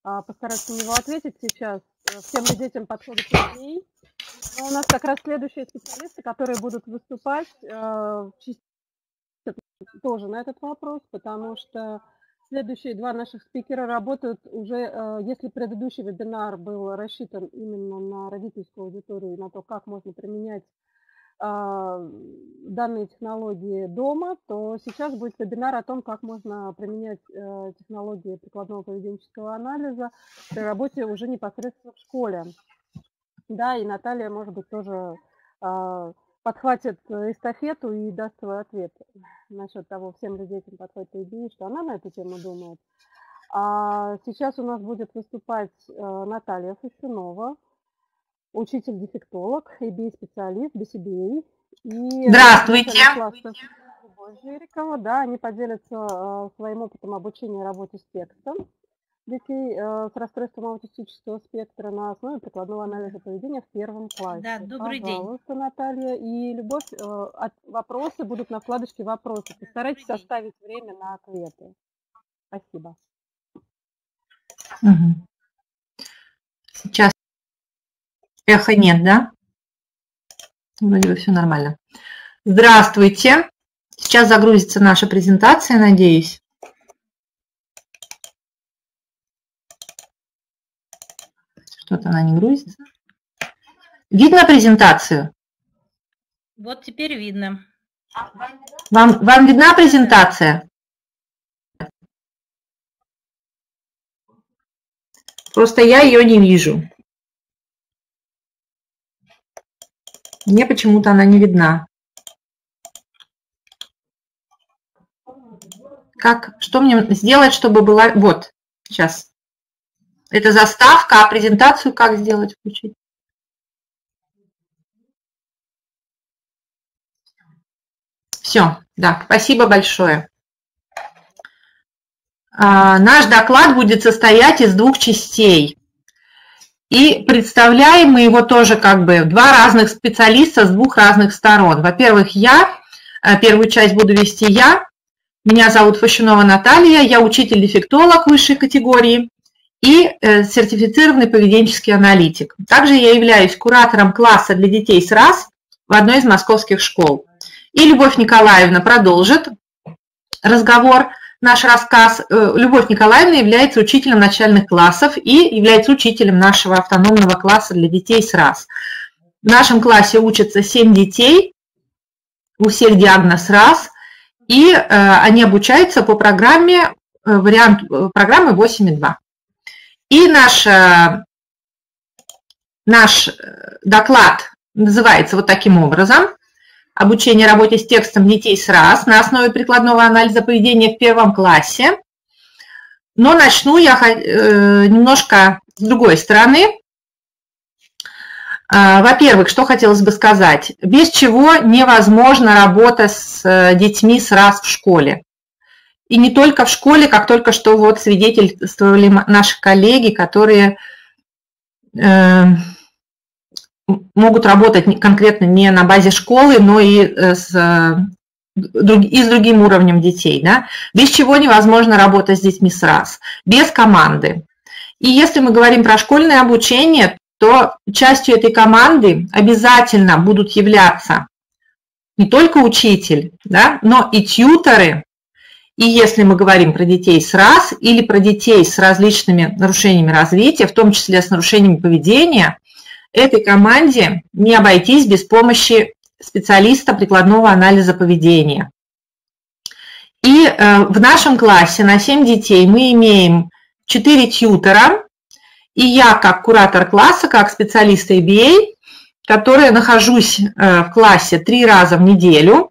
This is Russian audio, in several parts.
постараться на него ответить сейчас. Всем ли детям подходит идей? Но у нас как раз следующие специалисты, которые будут выступать тоже на этот вопрос, потому что следующие два наших спикера работают уже, если предыдущий вебинар был рассчитан именно на родительскую аудиторию, на то, как можно применять данные технологии дома, то сейчас будет вебинар о том, как можно применять технологии прикладного поведенческого анализа при работе уже непосредственно в школе. Да, и Наталья, может быть, тоже подхватит эстафету и даст свой ответ насчет того, всем ли детям подходит идея, что она на эту тему думает. А сейчас у нас будет выступать Наталья Фащунова, учитель-дефектолог, ABA-специалист, BCBA. И здравствуйте! Жирикова, да, они поделятся своим опытом обучения работе с текстом детей с расстройством аутистического спектра на основе прикладного анализа поведения в первом классе. Да, добрый день. Пожалуйста, Наталья. И Любовь, вопросы будут на вкладочке «Вопросы». Постарайтесь оставить время на ответы. Спасибо. Сейчас эхо нет, да? Вроде бы все нормально. Здравствуйте. Сейчас загрузится наша презентация, надеюсь. Что-то она не грузится. Видно презентацию? Вот теперь видно. Вам видна презентация? Просто я ее не вижу. Мне почему-то она не видна. Что мне сделать, чтобы была... Вот, сейчас. Это заставка, а презентацию как сделать, включить? Все, да, спасибо большое. Наш доклад будет состоять из двух частей. И представляем мы его тоже как бы два разных специалиста с двух разных сторон. Во-первых, первую часть буду вести я. Меня зовут Фащунова Наталья, я учитель-дефектолог высшей категории и сертифицированный поведенческий аналитик. Также я являюсь куратором класса для детей с РАС в одной из московских школ. И Любовь Николаевна продолжит разговор, наш рассказ. Любовь Николаевна является учителем начальных классов и является учителем нашего автономного класса для детей с РАС. В нашем классе учатся 7 детей, у всех диагноз РАС, и они обучаются по программе, вариант программы 8.2. И наш доклад называется вот таким образом: «Обучение работе с текстом детей с РАС на основе прикладного анализа поведения в первом классе». Но начну я немножко с другой стороны. Во-первых, что хотелось бы сказать. Без чего невозможна работа с детьми с РАС в школе. И не только в школе, как только что вот свидетельствовали наши коллеги, которые могут работать конкретно не на базе школы, но и с другим уровнем детей. Да? Без чего невозможно работать с детьми с РАС? Без команды. И если мы говорим про школьное обучение, то частью этой команды обязательно будут являться не только учитель, да, но и тьюторы. И если мы говорим про детей с РАС или про детей с различными нарушениями развития, в том числе с нарушениями поведения, этой команде не обойтись без помощи специалиста прикладного анализа поведения. И в нашем классе на 7 детей мы имеем 4 тьютора, и я как куратор класса, как специалист ABA, которая нахожусь в классе 3 раза в неделю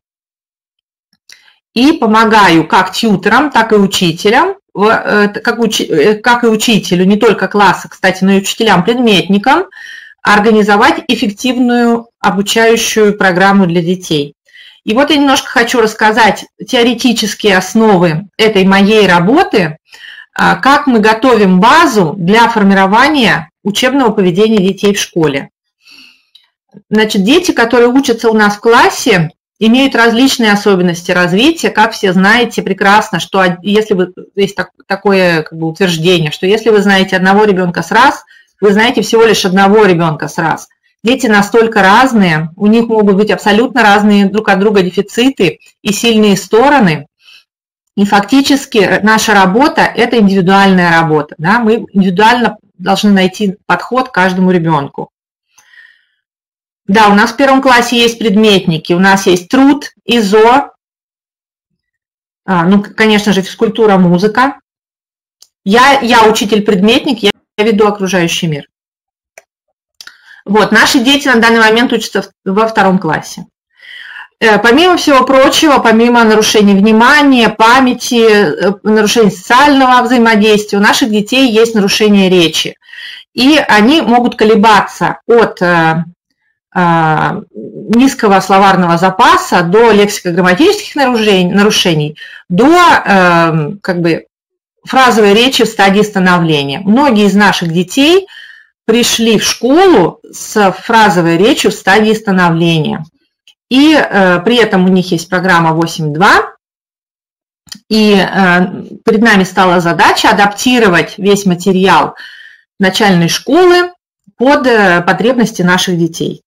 и помогаю как тьюторам, так и учителям, как и учителю не только класса, кстати, но и учителям-предметникам, организовать эффективную обучающую программу для детей. И вот я немножко хочу рассказать теоретические основы этой моей работы, как мы готовим базу для формирования учебного поведения детей в школе. Значит, дети, которые учатся у нас в классе, имеют различные особенности развития. Как все знаете прекрасно, что если вы, есть такое как бы утверждение, что если вы знаете одного ребенка с раз, вы знаете всего лишь одного ребенка с раз. Дети настолько разные, у них могут быть абсолютно разные друг от друга дефициты и сильные стороны. И фактически наша работа – это индивидуальная работа. Да? Мы индивидуально должны найти подход к каждому ребенку. Да, у нас в 1 классе есть предметники, у нас есть труд, ИЗО, ну, конечно же, физкультура, музыка. Я учитель-предметник, я веду окружающий мир. Вот, наши дети на данный момент учатся во 2 классе. Помимо всего прочего, помимо нарушений внимания, памяти, нарушений социального взаимодействия, у наших детей есть нарушение речи. И они могут колебаться от низкого словарного запаса до лексико-грамматических нарушений, до как бы фразовой речи в стадии становления. Многие из наших детей пришли в школу с фразовой речью в стадии становления. И при этом у них есть программа 8.2. И перед нами стала задача адаптировать весь материал начальной школы под потребности наших детей.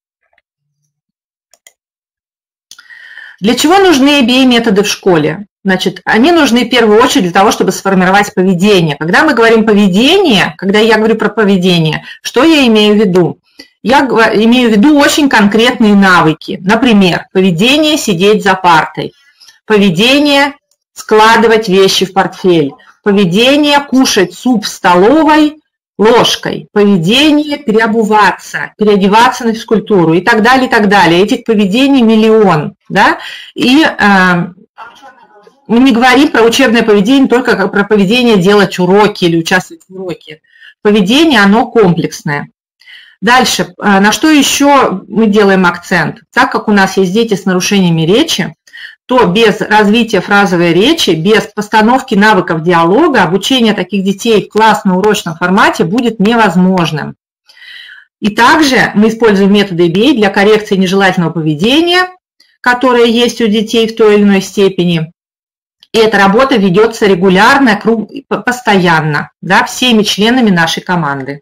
Для чего нужны EBA-методы в школе? Значит, они нужны в первую очередь для того, чтобы сформировать поведение. Когда мы говорим поведение, когда я говорю про поведение, что я имею в виду? Я имею в виду очень конкретные навыки. Например, поведение сидеть за партой, поведение складывать вещи в портфель, поведение кушать суп в столовой ложкой, поведение переобуваться, переодеваться на физкультуру и так далее, и так далее. Этих поведений миллион. Да? И мы не говорим про учебное поведение только как про поведение делать уроки или участвовать в уроке. Поведение, оно комплексное. Дальше, на что еще мы делаем акцент? Так как у нас есть дети с нарушениями речи, то без развития фразовой речи, без постановки навыков диалога, обучение таких детей в классно-урочном формате будет невозможным. И также мы используем методы EBA для коррекции нежелательного поведения, которое есть у детей в той или иной степени. И эта работа ведется регулярно, постоянно, да, всеми членами нашей команды.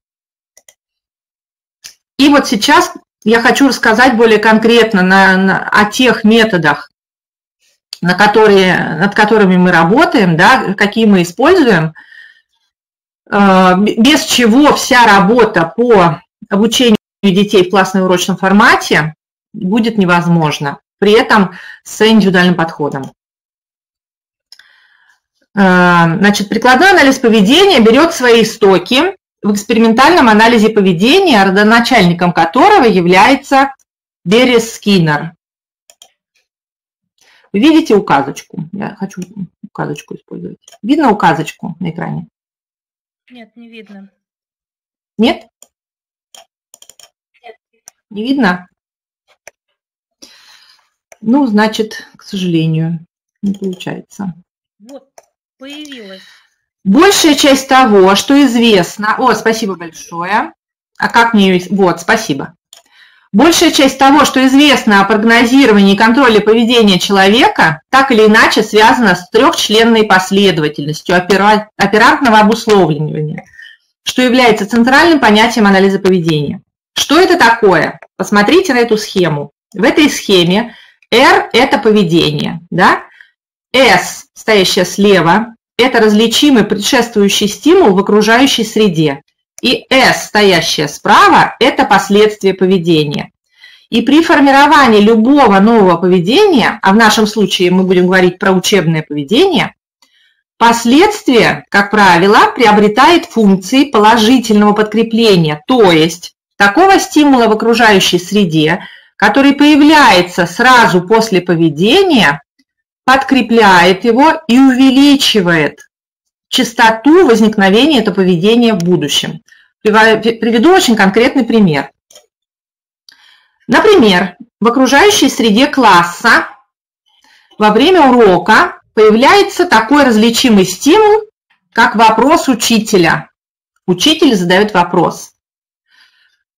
И вот сейчас я хочу рассказать более конкретно о тех методах, над которыми мы работаем, да, какие мы используем, без чего вся работа по обучению детей в классно-урочном формате будет невозможна, при этом с индивидуальным подходом. Значит, прикладной анализ поведения берет свои истоки в экспериментальном анализе поведения, родоначальником которого является Беррис Скиннер. Вы видите указочку? Я хочу указочку использовать. Видно указочку на экране? Нет, не видно. Нет? Нет. Не видно? Ну, значит, к сожалению, не получается. Вот, появилась. Большая часть того, что известно... О, спасибо большое. А как мне ее... Вот, спасибо. Большая часть того, что известно о прогнозировании и контроле поведения человека, так или иначе связана с трехчленной последовательностью оперантного обусловливания, что является центральным понятием анализа поведения. Что это такое? Посмотрите на эту схему. В этой схеме R – это поведение, да? S, стоящая слева, это различимый предшествующий стимул в окружающей среде. И S, стоящая справа, это последствия поведения. И при формировании любого нового поведения, а в нашем случае мы будем говорить про учебное поведение, последствие, как правило, приобретает функции положительного подкрепления, то есть такого стимула в окружающей среде, который появляется сразу после поведения, подкрепляет его и увеличивает частоту возникновения этого поведения в будущем. Приведу очень конкретный пример. Например, в окружающей среде класса во время урока появляется такой различимый стимул, как вопрос учителя. Учитель задает вопрос.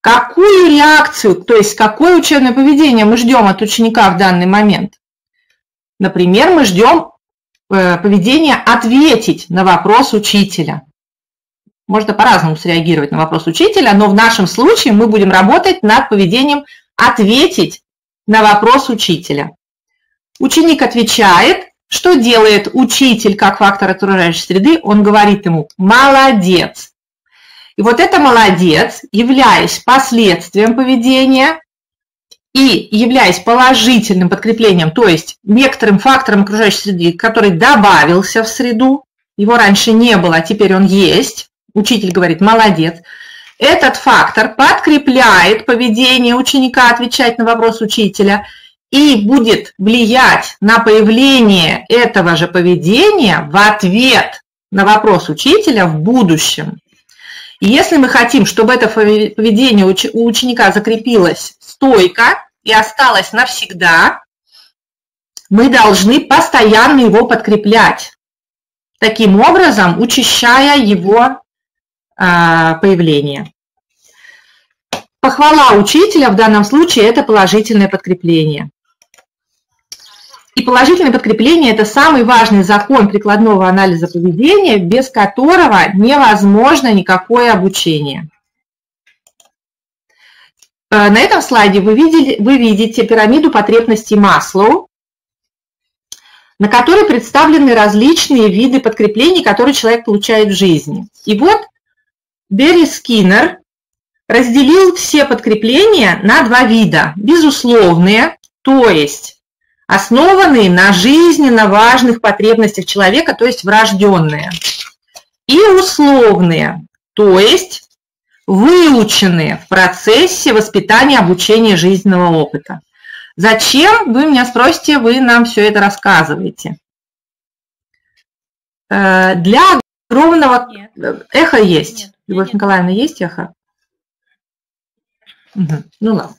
какую реакцию, то есть какое учебное поведение мы ждем от ученика в данный момент. Например, мы ждем поведения ответить на вопрос учителя. Можно по-разному среагировать на вопрос учителя, но в нашем случае мы будем работать над поведением ответить на вопрос учителя. Ученик отвечает. Что делает учитель как фактор окружающей среды? Он говорит ему «молодец». И вот это «молодец», являясь последствием поведения и являясь положительным подкреплением, то есть некоторым фактором окружающей среды, который добавился в среду, его раньше не было, а теперь он есть, учитель говорит «молодец», этот фактор подкрепляет поведение ученика отвечать на вопрос учителя и будет влиять на появление этого же поведения в ответ на вопрос учителя в будущем. И если мы хотим, чтобы это поведение у ученика закрепилось стойко и осталось навсегда, мы должны постоянно его подкреплять, таким образом учащая его появление. Похвала учителя в данном случае – это положительное подкрепление. И положительное подкрепление – это самый важный закон прикладного анализа поведения, без которого невозможно никакое обучение. На этом слайде вы видите пирамиду потребностей Маслоу, на которой представлены различные виды подкреплений, которые человек получает в жизни. И вот Берри Скиннер разделил все подкрепления на два вида. Безусловные, то есть основанные на жизненно важных потребностях человека, то есть врожденные, и условные, то есть выученные в процессе воспитания, обучения жизненного опыта. Зачем, вы меня спросите, вы нам все это рассказываете? Для огромного... Нет. Эхо есть. Нет. Любовь Николаевна, есть эхо? Угу. Ну ладно.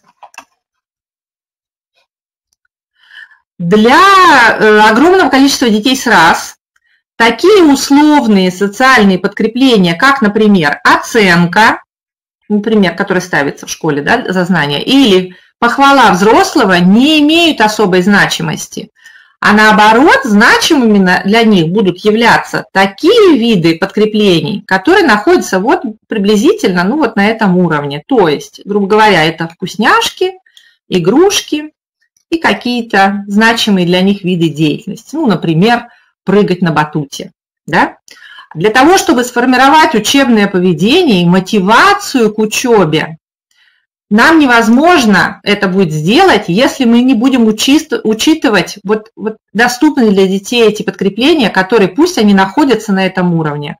Для огромного количества детей с РАС такие условные социальные подкрепления, как, например, оценка, например, которая ставится в школе, да, за знания, или похвала взрослого, не имеют особой значимости. А наоборот, значимыми для них будут являться такие виды подкреплений, которые находятся вот приблизительно вот на этом уровне. То есть, грубо говоря, это вкусняшки, игрушки и какие-то значимые для них виды деятельности. Ну, например, прыгать на батуте. Да? Для того, чтобы сформировать учебное поведение и мотивацию к учебе, нам невозможно это будет сделать, если мы не будем учитывать вот доступные для детей эти подкрепления, которые пусть они находятся на этом уровне.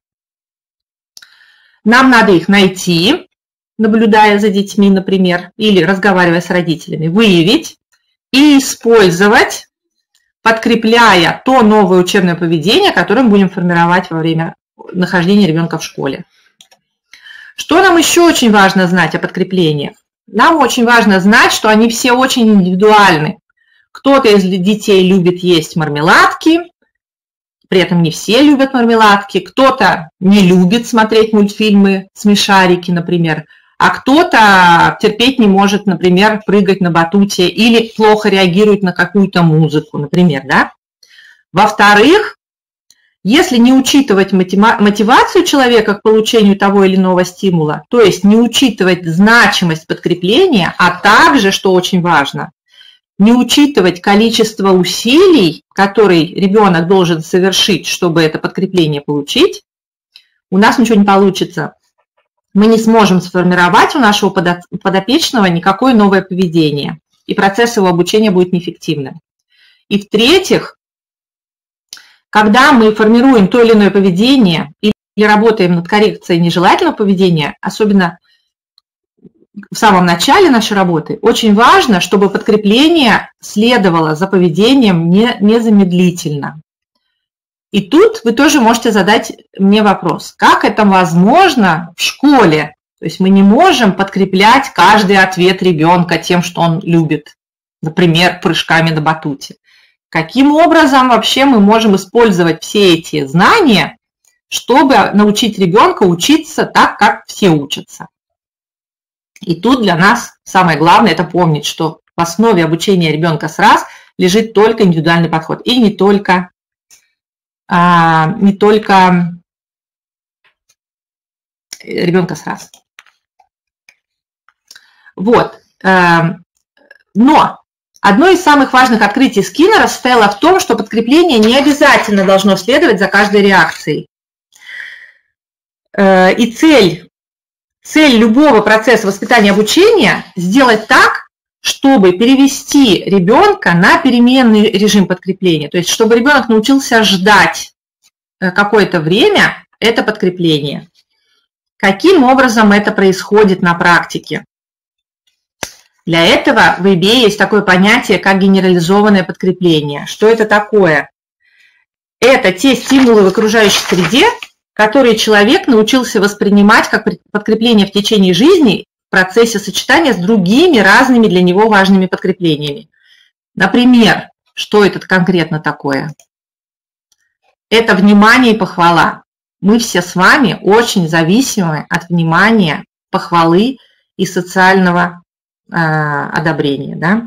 Нам надо их найти, наблюдая за детьми, например, или разговаривая с родителями, выявить и использовать, подкрепляя то новое учебное поведение, которое мы будем формировать во время нахождения ребенка в школе. Что нам еще очень важно знать о подкреплениях? Нам очень важно знать, что они все очень индивидуальны. Кто-то из детей любит есть мармеладки, при этом не все любят мармеладки, кто-то не любит смотреть мультфильмы «Смешарики», например, а кто-то терпеть не может, например, прыгать на батуте или плохо реагирует на какую-то музыку, например, да? Во-вторых, если не учитывать мотивацию человека к получению того или иного стимула, то есть не учитывать значимость подкрепления, а также, что очень важно, не учитывать количество усилий, которые ребенок должен совершить, чтобы это подкрепление получить, у нас ничего не получится. Мы не сможем сформировать у нашего подопечного никакое новое поведение, и процесс его обучения будет неэффективным. И в-третьих, когда мы формируем то или иное поведение или работаем над коррекцией нежелательного поведения, особенно в самом начале нашей работы, очень важно, чтобы подкрепление следовало за поведением незамедлительно. И тут вы тоже можете задать мне вопрос, как это возможно в школе? То есть мы не можем подкреплять каждый ответ ребенка тем, что он любит, например, прыжками на батуте. Каким образом вообще мы можем использовать все эти знания, чтобы научить ребенка учиться так, как все учатся? И тут для нас самое главное – это помнить, что в основе обучения ребенка с РАС лежит только индивидуальный подход. И не только ребенка с РАС. Вот. Но одно из самых важных открытий Скиннера состояло в том, что подкрепление не обязательно должно следовать за каждой реакцией. И цель любого процесса воспитания и обучения – сделать так, чтобы перевести ребенка на переменный режим подкрепления. То есть, чтобы ребенок научился ждать какое-то время это подкрепление. Каким образом это происходит на практике? Для этого в EBA есть такое понятие, как генерализованное подкрепление. Что это такое? Это те стимулы в окружающей среде, которые человек научился воспринимать как подкрепление в течение жизни в процессе сочетания с другими разными для него важными подкреплениями. Например, что это конкретно такое? Это внимание и похвала. Мы все с вами очень зависимы от внимания, похвалы и социального одобрения. Да?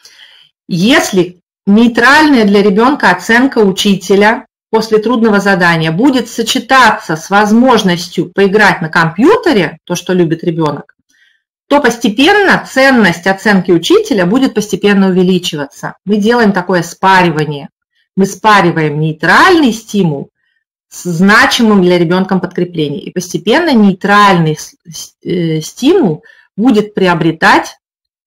Если нейтральная для ребенка оценка учителя после трудного задания будет сочетаться с возможностью поиграть на компьютере, то, что любит ребенок, то постепенно ценность оценки учителя будет постепенно увеличиваться. Мы делаем такое спаривание. Мы спариваем нейтральный стимул с значимым для ребенка подкреплением. И постепенно нейтральный стимул будет приобретать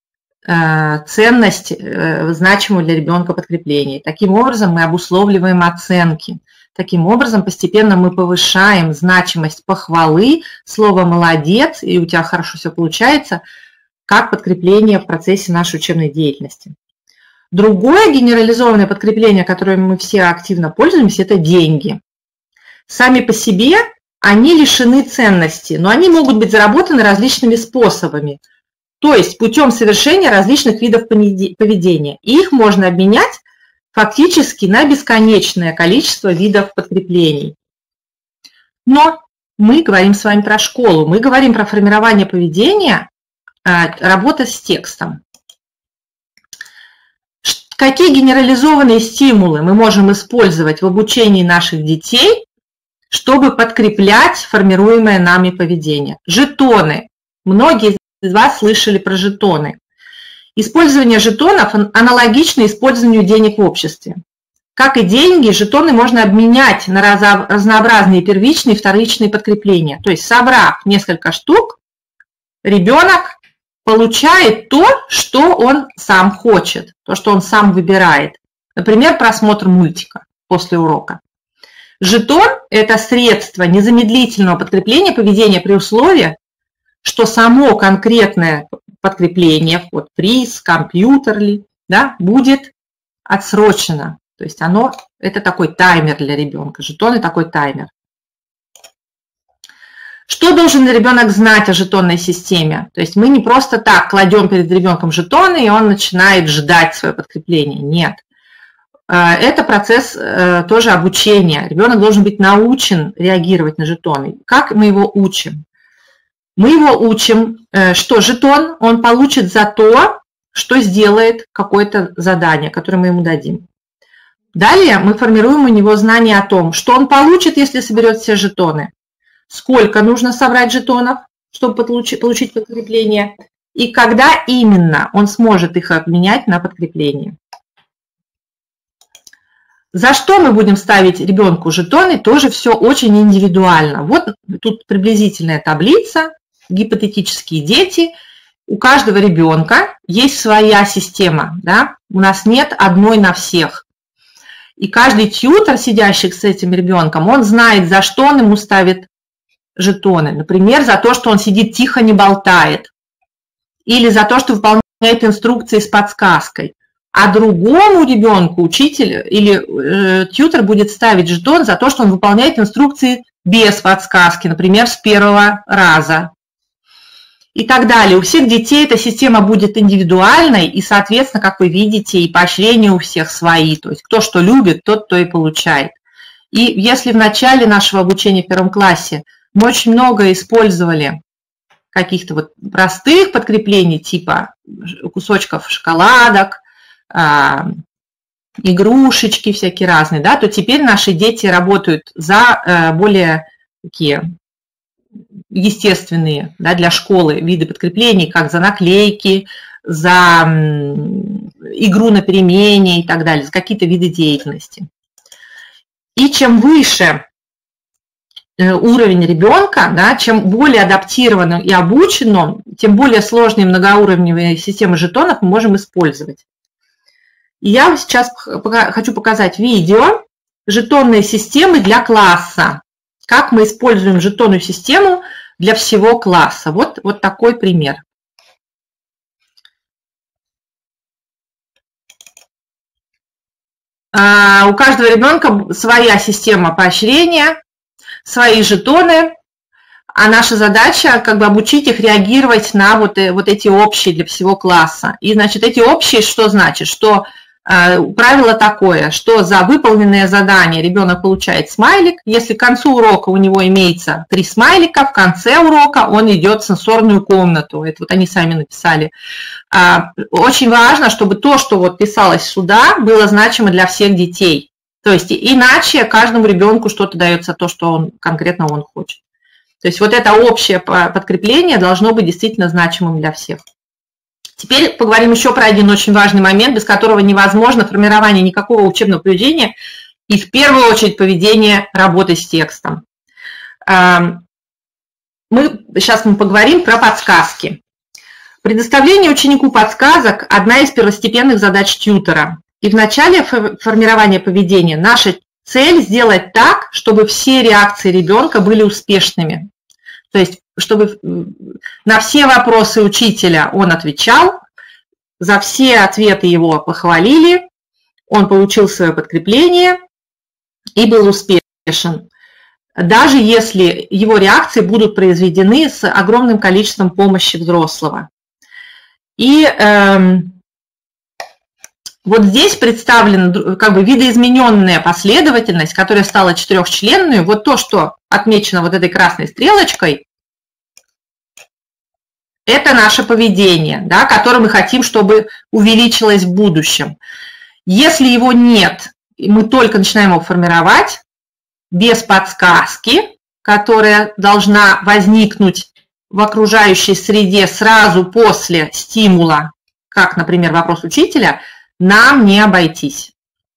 ценность значимую для ребенка подкрепления. Таким образом мы обусловливаем оценки. Таким образом постепенно мы повышаем значимость похвалы, слова «молодец» и «у тебя хорошо все получается» как подкрепление в процессе нашей учебной деятельности. Другое генерализованное подкрепление, которым мы все активно пользуемся, это деньги. Сами по себе они лишены ценности, но они могут быть заработаны различными способами. То есть путем совершения различных видов поведения. И их можно обменять фактически на бесконечное количество видов подкреплений. Но мы говорим с вами про школу, мы говорим про формирование поведения, работа с текстом. Какие генерализованные стимулы мы можем использовать в обучении наших детей, чтобы подкреплять формируемое нами поведение? Жетоны. Многие из вас слышали про жетоны. Использование жетонов аналогично использованию денег в обществе. Как и деньги, жетоны можно обменять на разнообразные первичные и вторичные подкрепления. То есть, собрав несколько штук, ребенок получает то, что он сам хочет, то, что он сам выбирает. Например, просмотр мультика после урока. Жетон – это средство незамедлительного подкрепления поведения при условии, что само конкретное подкрепление, вот приз, компьютер ли, да, будет отсрочено. То есть это такой таймер для ребенка. Жетоны такой таймер. Что должен ребенок знать о жетонной системе? То есть мы не просто так кладем перед ребенком жетоны, и он начинает ждать свое подкрепление. Нет. Это процесс тоже обучения. Ребенок должен быть научен реагировать на жетоны. Как мы его учим? Мы его учим, что жетон он получит за то, что сделает какое-то задание, которое мы ему дадим. Далее мы формируем у него знание о том, что он получит, если соберет все жетоны, сколько нужно собрать жетонов, чтобы получить подкрепление, и когда именно он сможет их обменять на подкрепление. За что мы будем ставить ребенку жетоны, тоже все очень индивидуально. Вот тут приблизительная таблица. Гипотетические дети, у каждого ребенка есть своя система, да? У нас нет одной на всех. И каждый тьютор, сидящий с этим ребенком, он знает, за что он ему ставит жетоны. Например, за то, что он сидит тихо, не болтает. Или за то, что выполняет инструкции с подсказкой. А другому ребенку учитель или тьютор будет ставить жетон за то, что он выполняет инструкции без подсказки, например, с первого раза. И так далее. У всех детей эта система будет индивидуальной, и, соответственно, как вы видите, и поощрения у всех свои. То есть кто что любит, тот то и получает. И если в начале нашего обучения в первом классе мы очень много использовали каких-то вот простых подкреплений, типа кусочков шоколадок, игрушечки всякие разные, да, то теперь наши дети работают за более такие естественные, да, для школы виды подкреплений, как за наклейки, за игру на перемене и так далее, за какие-то виды деятельности. И чем выше уровень ребенка, да, чем более адаптирован и обучен он, тем более сложные многоуровневые системы жетонов мы можем использовать. И я сейчас хочу показать видео жетонные системы для класса. Как мы используем жетонную систему для всего класса. Вот такой пример. У каждого ребенка своя система поощрения, свои жетоны, а наша задача как бы обучить их реагировать на вот эти общие для всего класса. И, значит, эти общие что значит? Что правило такое, что за выполненное задание ребенок получает смайлик. Если к концу урока у него имеется 3 смайлика, в конце урока он идет в сенсорную комнату. Это вот они сами написали. Очень важно, чтобы то, что вот писалось сюда, было значимо для всех детей. То есть иначе каждому ребенку что-то дается то, что конкретно он хочет. То есть вот это общее подкрепление должно быть действительно значимым для всех. Теперь поговорим еще про один очень важный момент, без которого невозможно формирование никакого учебного поведения и в первую очередь поведение работы с текстом. Сейчас мы поговорим про подсказки. Предоставление ученику подсказок – одна из первостепенных задач тьютора. И в начале формирования поведения наша цель сделать так, чтобы все реакции ребенка были успешными. То есть, чтобы на все вопросы учителя он отвечал, за все ответы его похвалили, он получил свое подкрепление и был успешен. Даже если его реакции будут произведены с огромным количеством помощи взрослого. И вот здесь представлена как бы видоизмененная последовательность, которая стала 4-членной. Вот то, что отмечено вот этой красной стрелочкой, это наше поведение, да, которое мы хотим, чтобы увеличилось в будущем. Если его нет, и мы только начинаем его формировать, без подсказки, которая должна возникнуть в окружающей среде сразу после стимула, как, например, вопрос учителя, нам не обойтись.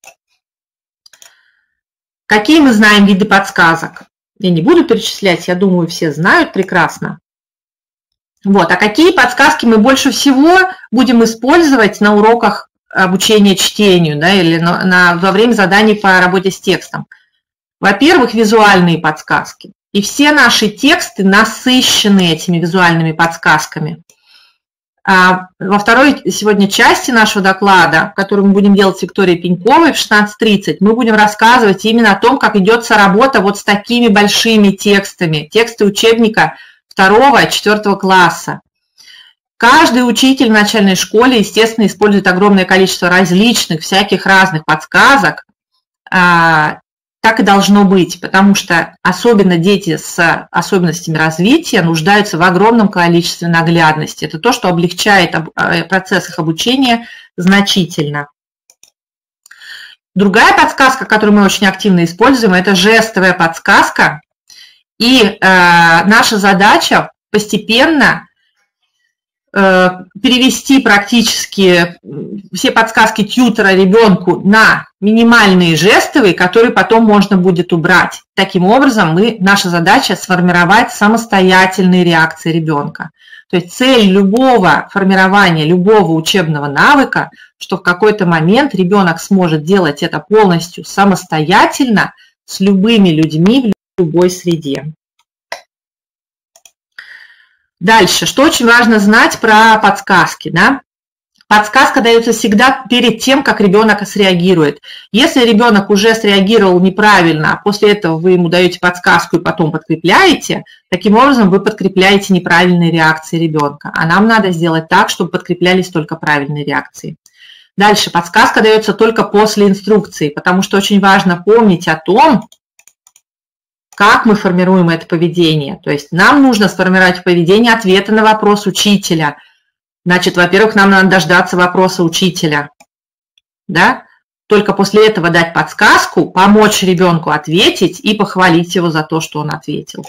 Какие мы знаем виды подсказок? Я не буду перечислять, я думаю, все знают прекрасно. Вот. А какие подсказки мы больше всего будем использовать на уроках обучения чтению, да, или во время заданий по работе с текстом? Во-первых, визуальные подсказки. И все наши тексты насыщены этими визуальными подсказками. Во второй сегодня части нашего доклада, который мы будем делать с Викторией Пеньковой в 16:30, мы будем рассказывать именно о том, как идется работа вот с такими большими текстами, тексты учебника 2-4 класса. Каждый учитель в начальной школе, естественно, использует огромное количество различных, всяких разных подсказок. Так и должно быть, потому что особенно дети с особенностями развития нуждаются в огромном количестве наглядности. Это то, что облегчает процесс их обучения значительно. Другая подсказка, которую мы очень активно используем, это жестовая подсказка. И наша задача постепенно перевести практически все подсказки тьютора ребенку на минимальные жестовые, которые потом можно будет убрать. Таким образом, наша задача сформировать самостоятельные реакции ребенка. То есть цель любого формирования, любого учебного навыка, что в какой-то момент ребенок сможет делать это полностью самостоятельно с любыми людьми в любой среде. Дальше, что очень важно знать про подсказки, да? Подсказка дается всегда перед тем, как ребенок среагирует. Если ребенок уже среагировал неправильно, а после этого вы ему даете подсказку и потом подкрепляете, таким образом вы подкрепляете неправильные реакции ребенка. А нам надо сделать так, чтобы подкреплялись только правильные реакции. Дальше, подсказка дается только после инструкции, потому что очень важно помнить о том, как мы формируем это поведение. То есть нам нужно сформировать в поведении ответы на вопрос учителя. Значит, во-первых, нам надо дождаться вопроса учителя. Да? Только после этого дать подсказку, помочь ребенку ответить и похвалить его за то, что он ответил.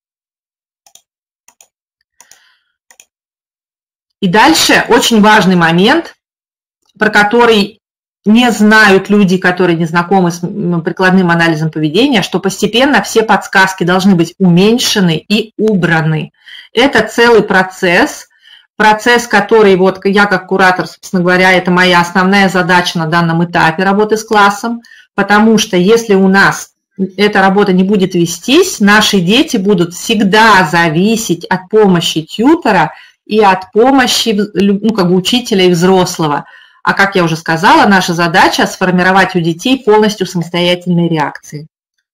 И дальше очень важный момент, про который не знают люди, которые не знакомы с прикладным анализом поведения, что постепенно все подсказки должны быть уменьшены и убраны. Это целый процесс, который вот я как куратор, собственно говоря, это моя основная задача на данном этапе работы с классом, потому что если у нас эта работа не будет вестись, наши дети будут всегда зависеть от помощи тьютора и от помощи учителя и взрослого. А как я уже сказала, наша задача сформировать у детей полностью самостоятельные реакции.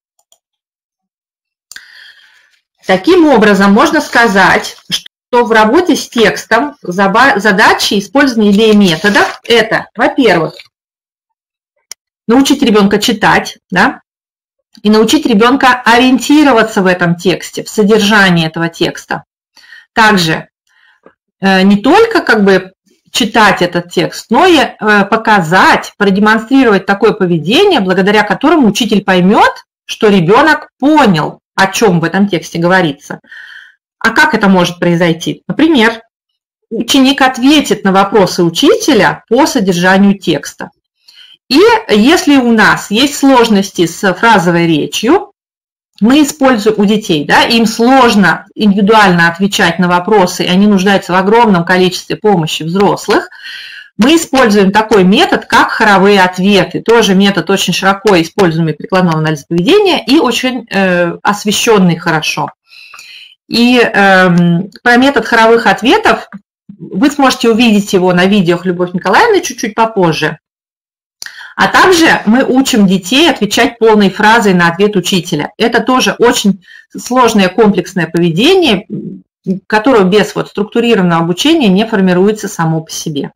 Таким образом, можно сказать, что в работе с текстом задачи использования идей методов – это, во-первых, научить ребенка читать, да, и научить ребенка ориентироваться в этом тексте, в содержании этого текста. Также не только читать этот текст, но и показать, продемонстрировать такое поведение, благодаря которому учитель поймет, что ребенок понял, о чем в этом тексте говорится. А как это может произойти? Например, ученик ответит на вопросы учителя по содержанию текста. И если у нас есть сложности с фразовой речью, мы используем у детей, да, им сложно индивидуально отвечать на вопросы, и они нуждаются в огромном количестве помощи взрослых, мы используем такой метод, как хоровые ответы. Тоже метод очень широко используемый в прикладном анализе поведения и очень освещенный хорошо. И про метод хоровых ответов вы сможете увидеть его на видео Любовь Николаевны чуть-чуть попозже. А также мы учим детей отвечать полной фразой на ответ учителя. Это тоже очень сложное комплексное поведение, которое без структурированного обучения не формируется само по себе.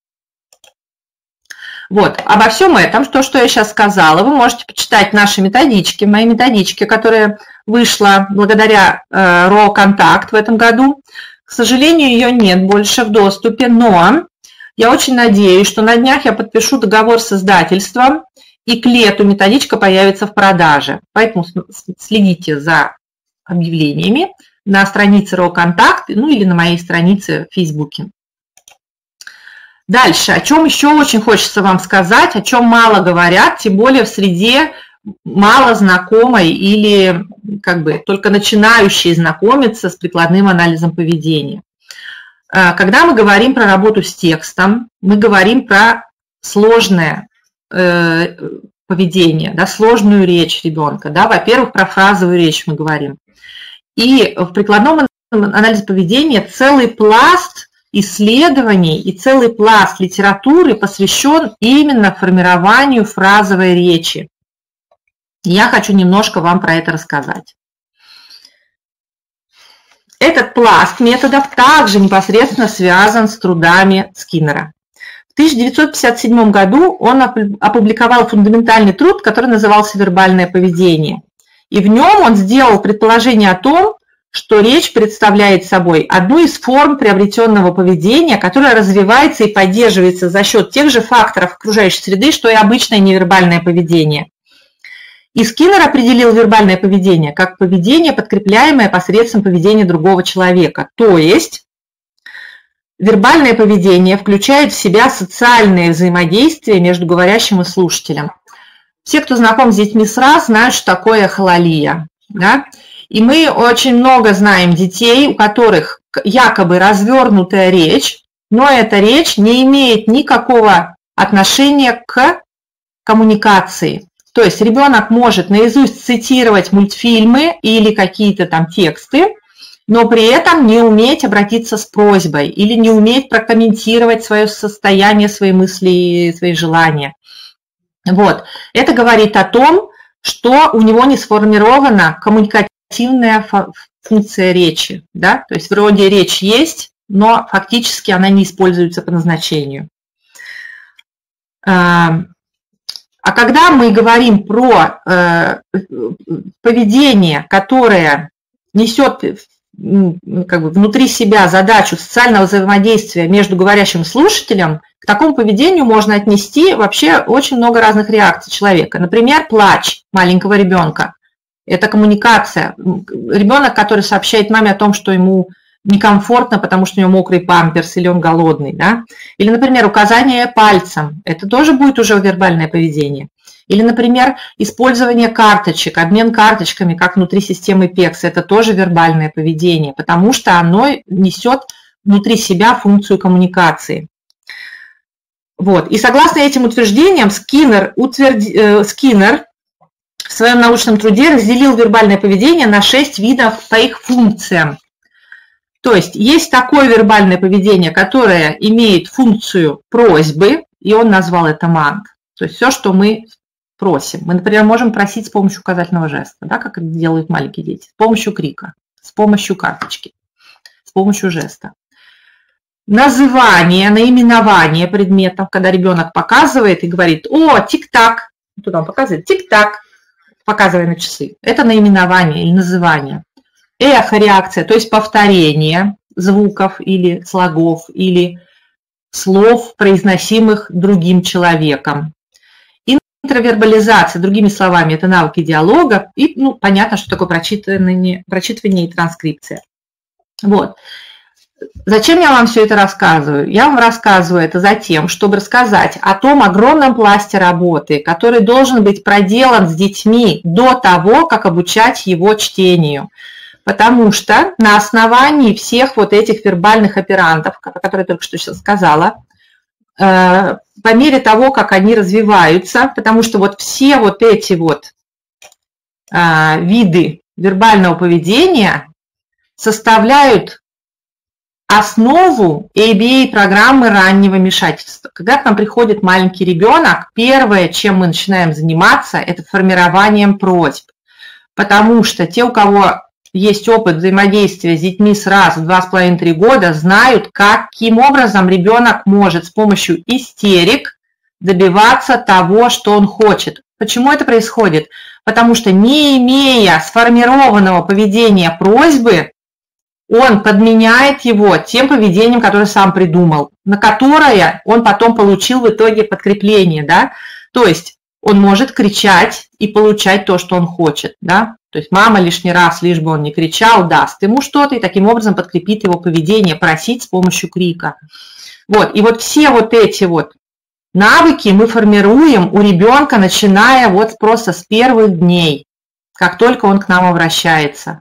Вот, обо всем этом, то, что я сейчас сказала, вы можете почитать наши методички, мои методички, которая вышла благодаря Raw Contact в этом году. К сожалению, ее нет больше в доступе, но я очень надеюсь, что на днях я подпишу договор с издательством, и к лету методичка появится в продаже. Поэтому следите за объявлениями на странице Raw Contact, или на моей странице в Фейсбуке. Дальше, о чем еще очень хочется вам сказать, о чем мало говорят, тем более в среде мало знакомой или только начинающей знакомиться с прикладным анализом поведения. Когда мы говорим про работу с текстом, мы говорим про сложное поведение, да, сложную речь ребенка. Да, во-первых, про фразовую речь мы говорим. И в прикладном анализе поведения целый пласт исследований и целый пласт литературы посвящен именно формированию фразовой речи. Я хочу немножко вам про это рассказать. Этот пласт методов также непосредственно связан с трудами Скиннера. В 1957 году он опубликовал фундаментальный труд, который назывался «Вербальное поведение». И в нем он сделал предположение о том, что речь представляет собой одну из форм приобретенного поведения, которая развивается и поддерживается за счет тех же факторов окружающей среды, что и обычное невербальное поведение. И Скиннер определил вербальное поведение как поведение, подкрепляемое посредством поведения другого человека. То есть вербальное поведение включает в себя социальное взаимодействие между говорящим и слушателем. Все, кто знаком с детьми сразу, знают, что такое эхололия. Да? И мы очень много знаем детей, у которых якобы развернутая речь, но эта речь не имеет никакого отношения к коммуникации. То есть ребенок может наизусть цитировать мультфильмы или какие-то там тексты, но при этом не уметь обратиться с просьбой или не уметь прокомментировать свое состояние, свои мысли, свои желания. Вот. Это говорит о том, что у него не сформирована коммуникативная функция речи. Да? То есть вроде речь есть, но фактически она не используется по назначению. А когда мы говорим про поведение, которое несет как бы внутри себя задачу социального взаимодействия между говорящим и слушателем, к такому поведению можно отнести вообще очень много разных реакций человека. Например, плач маленького ребенка. Это коммуникация. Ребенок, который сообщает маме о том, что ему некомфортно, потому что у него мокрый памперс или он голодный. Да? Или, например, указание пальцем. Это тоже будет уже вербальное поведение. Или, например, использование карточек, обмен карточками, как внутри системы PECS. Это тоже вербальное поведение, потому что оно несет внутри себя функцию коммуникации. Вот. И согласно этим утверждениям, Скиннер в своем научном труде разделил вербальное поведение на 6 видов по их функциям. То есть такое вербальное поведение, которое имеет функцию просьбы, и он назвал это манг. То есть все, что мы просим. Мы, например, можем просить с помощью указательного жеста, да, как это делают маленькие дети, с помощью крика, с помощью карточки, с помощью жеста. Называние, наименование предметов, когда ребенок показывает и говорит: «О, тик-так», туда он показывает «тик-так», показывая на часы. Это наименование или называние. Эхореакция, то есть повторение звуков или слогов, или слов, произносимых другим человеком. Интровербализация, другими словами, это навыки диалога. И понятно, что такое прочитывание и транскрипция. Вот. Зачем я вам все это рассказываю? Я вам рассказываю это за тем, чтобы рассказать о том огромном пласте работы, который должен быть проделан с детьми до того, как обучать его чтению. Потому что на основании всех вот этих вербальных операндов, о которых я только что сейчас сказала, по мере того, как они развиваются, потому что вот все вот эти вот виды вербального поведения составляют основу ABA-программы раннего вмешательства. Когда к нам приходит маленький ребенок, первое, чем мы начинаем заниматься, это формированием просьб. Потому что те, у кого есть опыт взаимодействия с детьми сразу 2,5-3 года, знают, каким образом ребенок может с помощью истерик добиваться того, что он хочет. Почему это происходит? Потому что, не имея сформированного поведения просьбы, он подменяет его тем поведением, которое сам придумал, на которое он потом получил в итоге подкрепление. Да? То есть он может кричать и получать то, что он хочет. Да? То есть мама лишний раз, лишь бы он не кричал, даст ему что-то и таким образом подкрепит его поведение, просить с помощью крика. Вот. И вот все вот эти вот навыки мы формируем у ребенка, начиная вот просто с первых дней, как только он к нам обращается.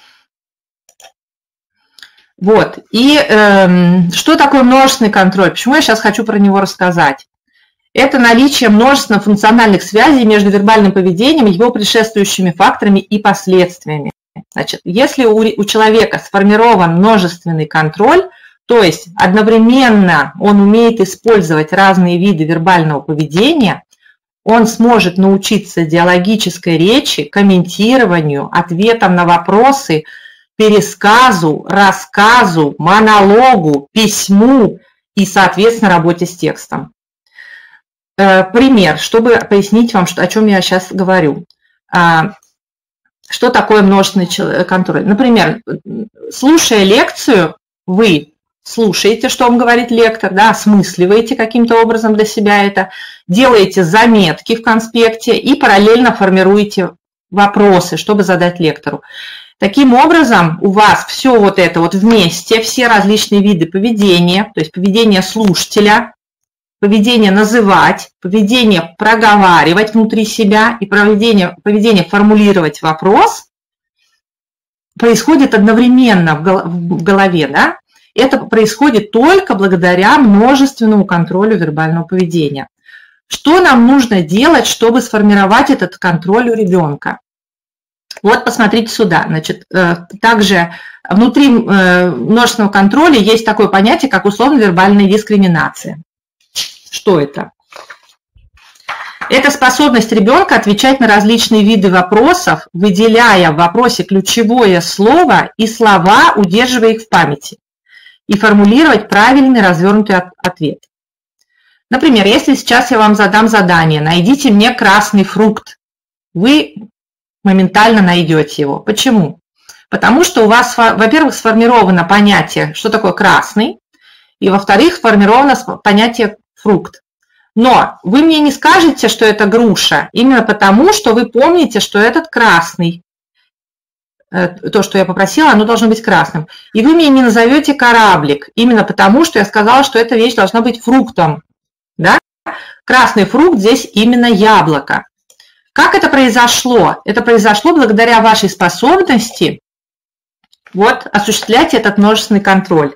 Вот. И что такое множественный контроль? Почему я сейчас хочу про него рассказать? Это наличие множественно функциональных связей между вербальным поведением, его предшествующими факторами и последствиями. Значит, если у человека сформирован множественный контроль, то есть одновременно он умеет использовать разные виды вербального поведения, он сможет научиться диалогической речи, комментированию, ответам на вопросы, пересказу, рассказу, монологу, письму и, соответственно, работе с текстом. Пример, чтобы пояснить вам, о чем я сейчас говорю. Что такое множественный контроль? Например, слушая лекцию, вы слушаете, что вам говорит лектор, да, осмысливаете каким-то образом для себя это, делаете заметки в конспекте и параллельно формируете вопросы, чтобы задать лектору. Таким образом, у вас все вот это вот вместе, все различные виды поведения, то есть поведение слушателя, поведение называть, поведение проговаривать внутри себя и поведение формулировать вопрос происходит одновременно в голове, да? Это происходит только благодаря множественному контролю вербального поведения. Что нам нужно делать, чтобы сформировать этот контроль у ребенка? Вот посмотрите сюда. Значит, также внутри множественного контроля есть такое понятие, как условно-вербальная дискриминация. Что это? Это способность ребенка отвечать на различные виды вопросов, выделяя в вопросе ключевое слово и слова, удерживая их в памяти, и формулировать правильный развернутый ответ. Например, если сейчас я вам задам задание, найдите мне красный фрукт, вы моментально найдете его. Почему? Потому что у вас, во-первых, сформировано понятие, что такое красный, и, во-вторых, сформировано понятие фрукт. Но вы мне не скажете, что это груша, именно потому, что вы помните, что этот красный. То, что я попросила, оно должно быть красным. И вы мне не назовете кораблик, именно потому, что я сказала, что эта вещь должна быть фруктом. Да? Красный фрукт здесь именно яблоко. Как это произошло? Это произошло благодаря вашей способности осуществлять этот множественный контроль.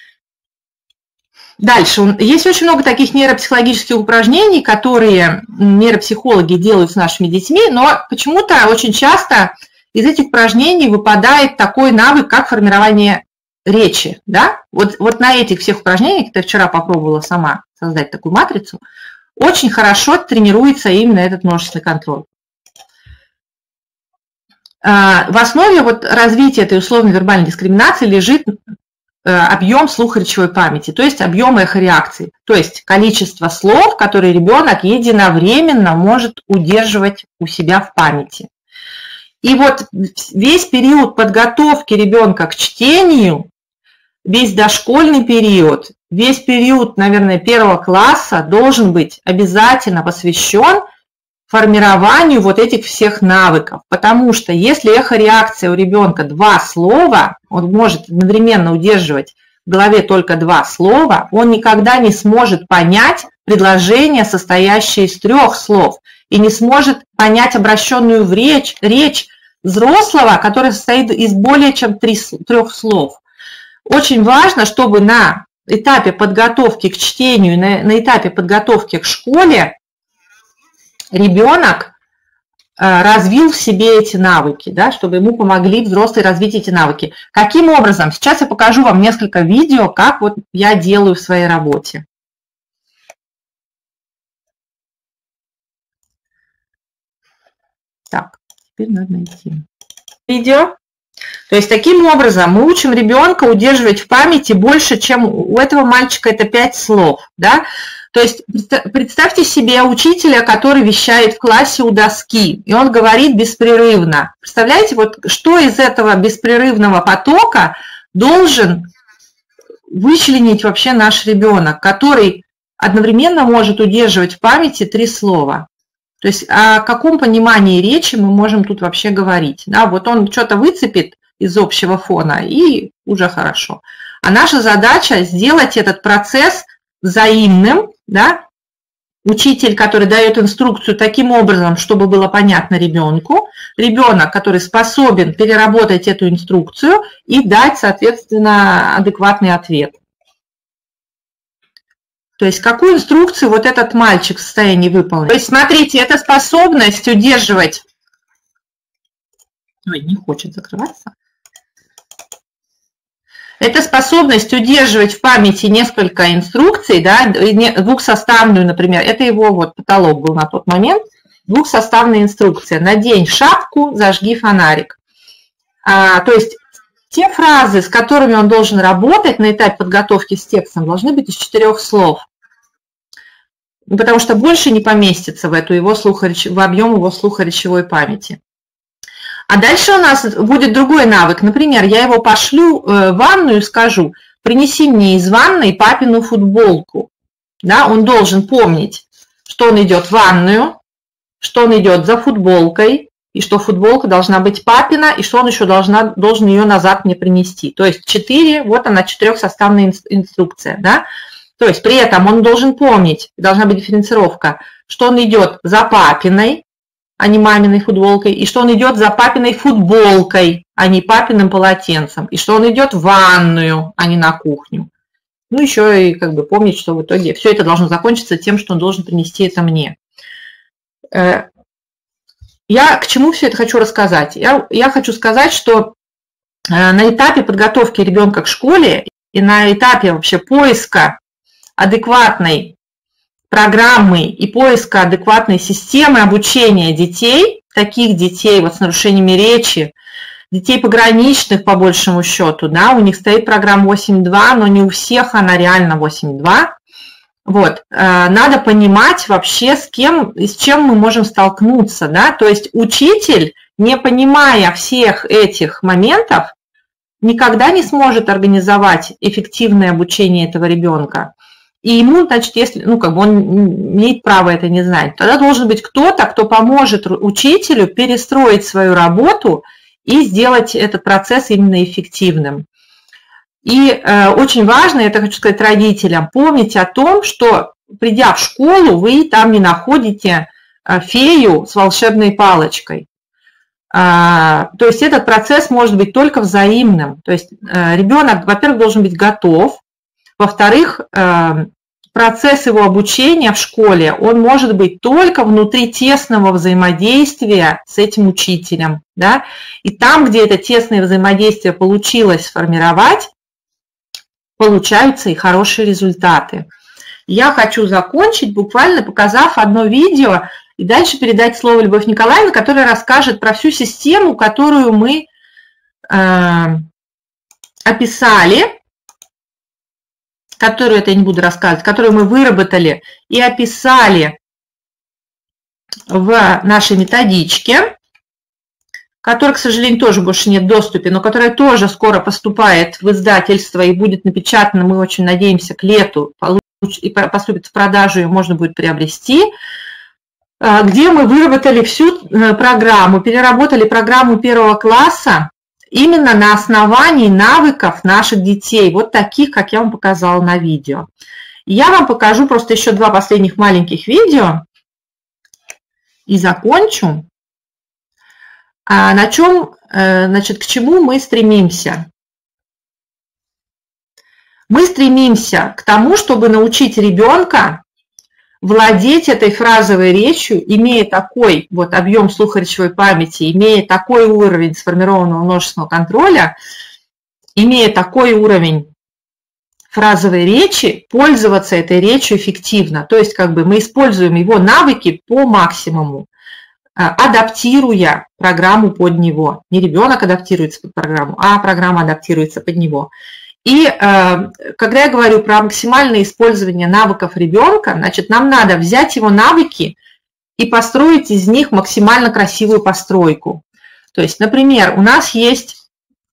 Дальше. Есть очень много таких нейропсихологических упражнений, которые нейропсихологи делают с нашими детьми, но почему-то очень часто из этих упражнений выпадает такой навык, как формирование речи. Да? Вот на этих всех упражнениях, я вчера попробовала сама создать такую матрицу, очень хорошо тренируется именно этот множественный контроль. В основе развития этой условно-вербальной дискриминации лежит объем слухоречевой памяти, то есть объем эхореакции, то есть количество слов, которые ребенок единовременно может удерживать у себя в памяти. И весь период подготовки ребенка к чтению, весь дошкольный период, весь период, наверное, 1 класса должен быть обязательно посвящен формированию этих всех навыков. Потому что если эхореакция у ребенка 2 слова, он может одновременно удерживать в голове только 2 слова, он никогда не сможет понять предложение, состоящее из 3 слов, и не сможет понять обращенную в речь взрослого, которая состоит из более чем 3 слов. Очень важно, чтобы на этапе подготовки к чтению, на этапе подготовки к школе ребенок развил в себе эти навыки, да, чтобы ему помогли взрослые развить эти навыки. Каким образом? Сейчас я покажу вам несколько видео, как я делаю в своей работе. Так, теперь надо найти видео. То есть таким образом мы учим ребенка удерживать в памяти больше, чем у этого мальчика это 5 слов. Да? То есть представьте себе учителя, который вещает в классе у доски, и он говорит беспрерывно. Представляете, что из этого беспрерывного потока должен вычленить вообще наш ребенок, который одновременно может удерживать в памяти 3 слова. То есть о каком понимании речи мы можем тут вообще говорить? Да, он что-то выцепит из общего фона, и уже хорошо. А наша задача сделать этот процесс взаимным, да? Учитель, который дает инструкцию таким образом, чтобы было понятно ребенку, ребенок, который способен переработать эту инструкцию и дать, соответственно, адекватный ответ. То есть какую инструкцию этот мальчик в состоянии выполнить? То есть смотрите, это способность удерживать... Ой, не хочет закрываться. Это способность удерживать в памяти несколько инструкций, да, двухсоставную, например, это его потолок был на тот момент, двухсоставная инструкция. Надень шапку, зажги фонарик. То есть те фразы, с которыми он должен работать на этапе подготовки с текстом, должны быть из 4 слов. Потому что больше не поместится в объем его слухоречевой памяти. А дальше у нас будет другой навык. Например, я его пошлю в ванную и скажу: принеси мне из ванной папину футболку. Да, он должен помнить, что он идет в ванную, что он идет за футболкой, и что футболка должна быть папина, и что он еще должен ее назад мне принести. То есть 4, она 4-составная инструкция. Да? То есть при этом он должен помнить, должна быть дифференцировка, что он идет за папиной, а не маминой футболкой, и что он идет за папиной футболкой, а не папиным полотенцем, и что он идет в ванную, а не на кухню. Ну, еще и помнить, что в итоге все это должно закончиться тем, что он должен принести это мне. Я к чему все это хочу рассказать? Я хочу сказать, что на этапе подготовки ребенка к школе и на этапе вообще поиска адекватной программы и поиска адекватной системы обучения детей, таких детей с нарушениями речи, детей пограничных по большему счету, да, у них стоит программа 8.2, но не у всех она реально 8.2. Вот, надо понимать вообще, с чем мы можем столкнуться, да, то есть учитель, не понимая всех этих моментов, никогда не сможет организовать эффективное обучение этого ребенка. И ему, значит, если, ну, как бы он имеет право это не знать, тогда должен быть кто-то, кто поможет учителю перестроить свою работу и сделать этот процесс именно эффективным. И очень важно, это хочу сказать родителям, помните о том, что, придя в школу, вы там не находите фею с волшебной палочкой. То есть этот процесс может быть только взаимным. То есть ребенок, во-первых, должен быть готов, во-вторых, процесс его обучения в школе, он может быть только внутри тесного взаимодействия с этим учителем. Да? И там, где это тесное взаимодействие получилось сформировать, получаются и хорошие результаты. Я хочу закончить, буквально показав одно видео, и дальше передать слово Любовь Николаевне, которая расскажет про всю систему, которую мы описали, которую это я не буду рассказывать, которую мы выработали и описали в нашей методичке, которая, к сожалению, тоже больше нет в доступе, но которая тоже скоро поступает в издательство и будет напечатана, мы очень надеемся, к лету и поступит в продажу, ее можно будет приобрести, где мы выработали всю программу, переработали программу 1 класса именно на основании навыков наших детей, вот таких, как я вам показала на видео. Я вам покажу просто еще 2 последних маленьких видео и закончу. На чем, значит, к чему мы стремимся? Мы стремимся к тому, чтобы научить ребенка владеть этой фразовой речью, имея такой вот объем слухоречевой памяти, имея такой уровень сформированного множественного контроля, имея такой уровень фразовой речи, пользоваться этой речью эффективно. То есть как бы мы используем его навыки по максимуму, адаптируя программу под него. Не ребенок адаптируется под программу, а программа адаптируется под него. И когда я говорю про максимальное использование навыков ребенка, значит, нам надо взять его навыки и построить из них максимально красивую постройку. То есть, например, у нас есть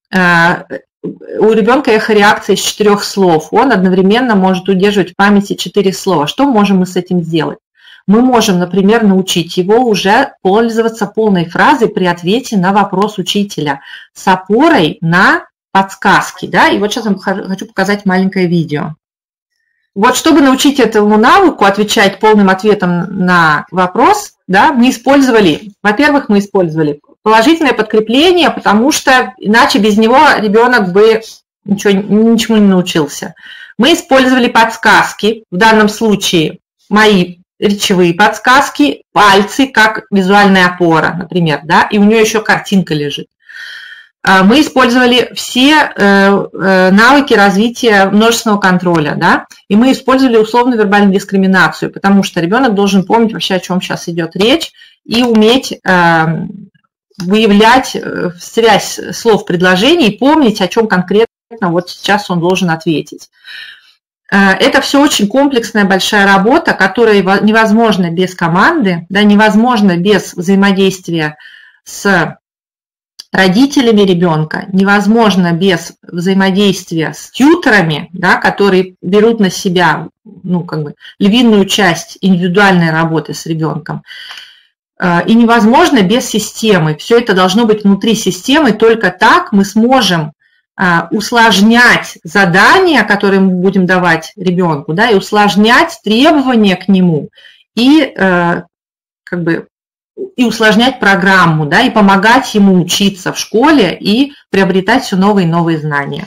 у ребенка эхореакция из 4 слов. Он одновременно может удерживать в памяти 4 слова. Что можем мы с этим сделать? Мы можем, например, научить его уже пользоваться полной фразой при ответе на вопрос учителя с опорой на подсказки. Да? И вот сейчас я вам хочу показать маленькое видео. Вот чтобы научить этому навыку отвечать полным ответом на вопрос, да, мы использовали, во-первых, мы использовали положительное подкрепление, потому что иначе без него ребенок бы ничему не научился. Мы использовали подсказки, в данном случае мои речевые подсказки, пальцы как визуальная опора, например, да, и у нее еще картинка лежит. Мы использовали все навыки развития множественного контроля, да, и мы использовали условно-вербальную дискриминацию, потому что ребенок должен помнить вообще, о чем сейчас идет речь, и уметь выявлять связь слов предложений, и помнить, о чем конкретно вот сейчас он должен ответить. Это все очень комплексная большая работа, которая невозможна без команды, да, невозможно без взаимодействия с родителями ребенка, невозможно без взаимодействия с тьюторами, да, которые берут на себя, ну, как бы, львиную часть индивидуальной работы с ребенком. И невозможно без системы. Все это должно быть внутри системы, только так мы сможем усложнять задания, которые мы будем давать ребенку, да, и усложнять требования к нему, и как бы и усложнять программу, да, и помогать ему учиться в школе и приобретать все новые и новые знания.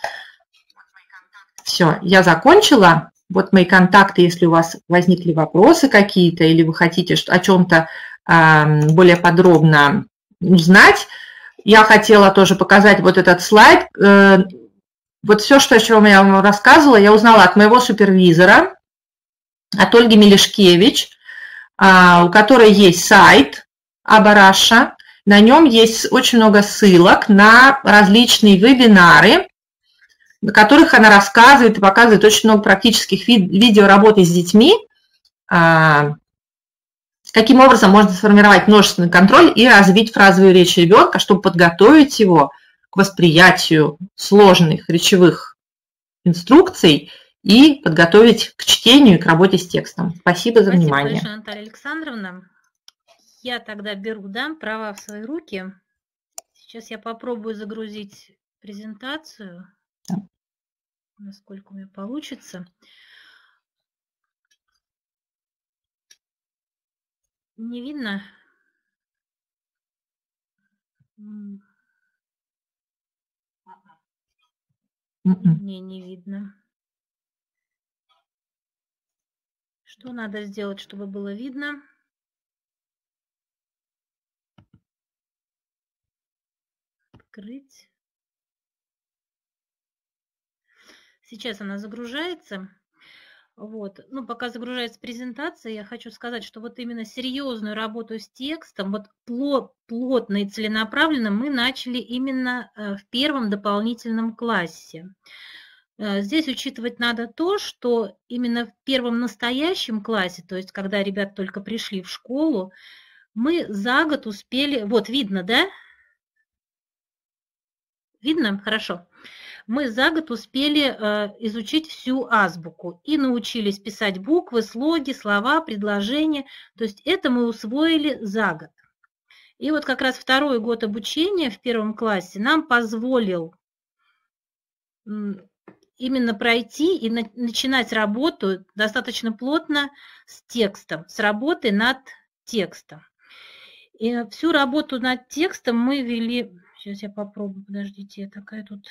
Все, я закончила. Вот мои контакты, если у вас возникли вопросы какие-то, или вы хотите о чем-то более подробно узнать. Я хотела тоже показать вот этот слайд. Вот все, что, о чем я вам рассказывала, я узнала от моего супервизора, от Ольги Мелешкевич, у которой есть сайт Абараша. На нем есть очень много ссылок на различные вебинары на которых она рассказывает и показывает очень много практических видео работы с детьми, каким образом можно сформировать множественный контроль и развить фразовую речь ребенка, чтобы подготовить его к восприятию сложных речевых инструкций и подготовить к чтению и к работе с текстом. Спасибо за внимание. Спасибо большое, Наталья Александровна. Я тогда беру, права в свои руки. Сейчас я попробую загрузить презентацию, насколько у меня получится. Не видно? Не видно. Что надо сделать, чтобы было видно? Открыть. Сейчас она загружается. Вот. Пока загружается презентация, я хочу сказать, что вот именно серьезную работу с текстом, вот плотно и целенаправленно мы начали именно в первом дополнительном классе. Здесь учитывать надо то, что именно в первом настоящем классе, то есть когда ребята только пришли в школу, мы за год успели... Вот, видно, да? Видно? Хорошо. Мы за год успели изучить всю азбуку и научились писать буквы, слоги, слова, предложения. То есть это мы усвоили за год. И вот как раз второй год обучения в первом классе нам позволил именно пройти и начинать работу достаточно плотно с текстом, с работы над текстом. И всю работу над текстом мы вели... Сейчас я попробую, подождите, я такая тут...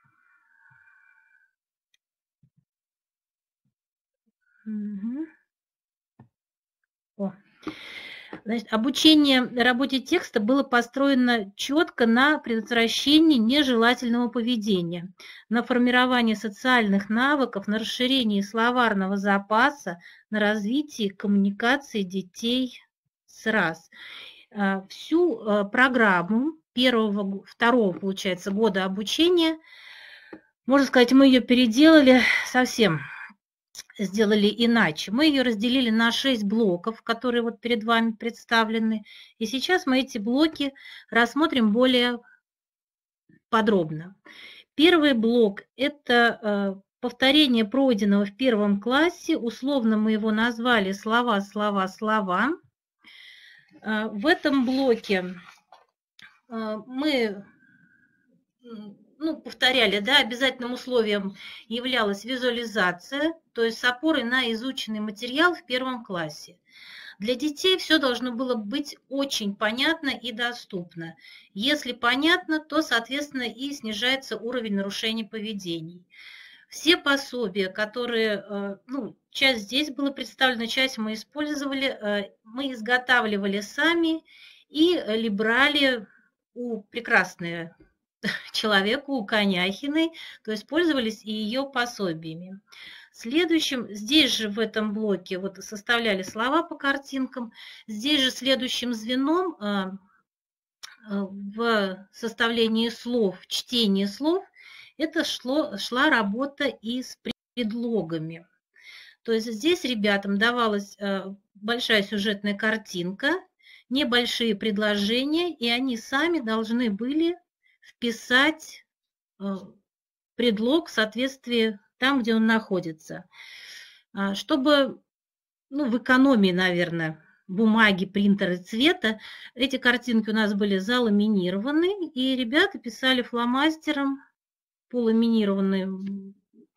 О. Значит, обучение работе текста было построено четко на предотвращении нежелательного поведения, на формировании социальных навыков, на расширении словарного запаса, на развитии коммуникации детей с раз. Всю программу второго, получается, года обучения, можно сказать, мы ее переделали совсем. Сделали иначе. Мы ее разделили на 6 блоков, которые вот перед вами представлены. И сейчас мы эти блоки рассмотрим более подробно. Первый блок – это повторение пройденного в первом классе. Условно мы его назвали «Слова, слова, слова». В этом блоке мы... повторяли, обязательным условием являлась визуализация, то есть с опорой на изученный материал в первом классе. Для детей все должно было быть очень понятно и доступно. Если понятно, то, соответственно, и снижается уровень нарушений поведений. Все пособия, которые, часть здесь была представлена, часть мы использовали, мы изготавливали сами или брали у прекрасной человеку, у Коняхиной, то есть пользовались и ее пособиями. Следующим, здесь же в этом блоке составляли слова по картинкам, здесь же следующим звеном в составлении слов, чтении слов, это шла работа и с предлогами. То есть здесь ребятам давалась большая сюжетная картинка, небольшие предложения, и они сами должны были вписать предлог в соответствии там, где он находится. Чтобы, в экономии, наверное, бумаги, принтера, цвета, эти картинки у нас были заламинированы, и ребята писали фломастером по ламинированному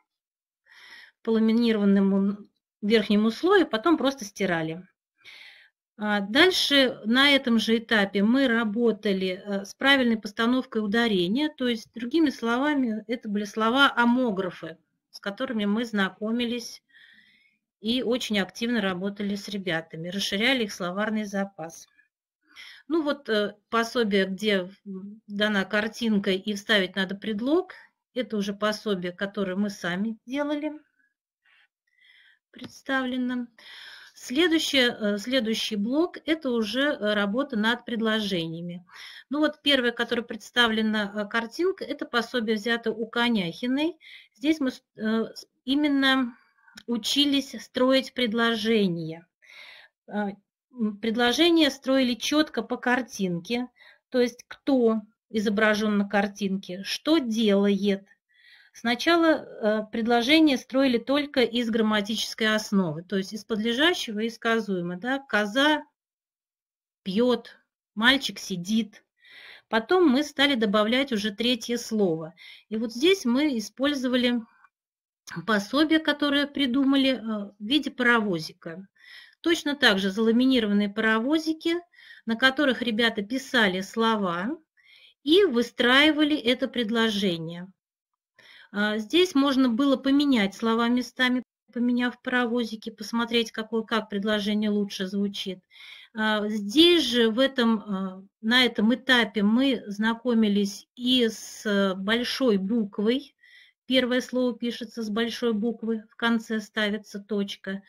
верхнему слою, потом просто стирали. Дальше на этом же этапе мы работали с правильной постановкой ударения, то есть, другими словами, это были слова-омографы, с которыми мы знакомились и очень активно работали с ребятами, расширяли их словарный запас. Пособие, где дана картинка и вставить надо предлог, это уже пособие, которое мы сами делали, представлено. Следующий блок – это уже работа над предложениями. Ну вот первая, которая представлена картинка, это пособие взято у Коняхиной. Здесь мы именно учились строить предложения. Предложения строили четко по картинке, то есть кто изображен на картинке, что делает. Сначала предложения строили только из грамматической основы, то есть из подлежащего и сказуемого. Да? Коза пьет, мальчик сидит. Потом мы стали добавлять уже третье слово. И вот здесь мы использовали пособие, которое придумали в виде паровозика. Точно так же заламинированные паровозики, на которых ребята писали слова и выстраивали это предложение. Здесь можно было поменять слова местами, поменяв паровозики, посмотреть, как предложение лучше звучит. Здесь же на этом этапе мы знакомились и с большой буквой. Первое слово пишется с большой буквы, в конце ставится точка.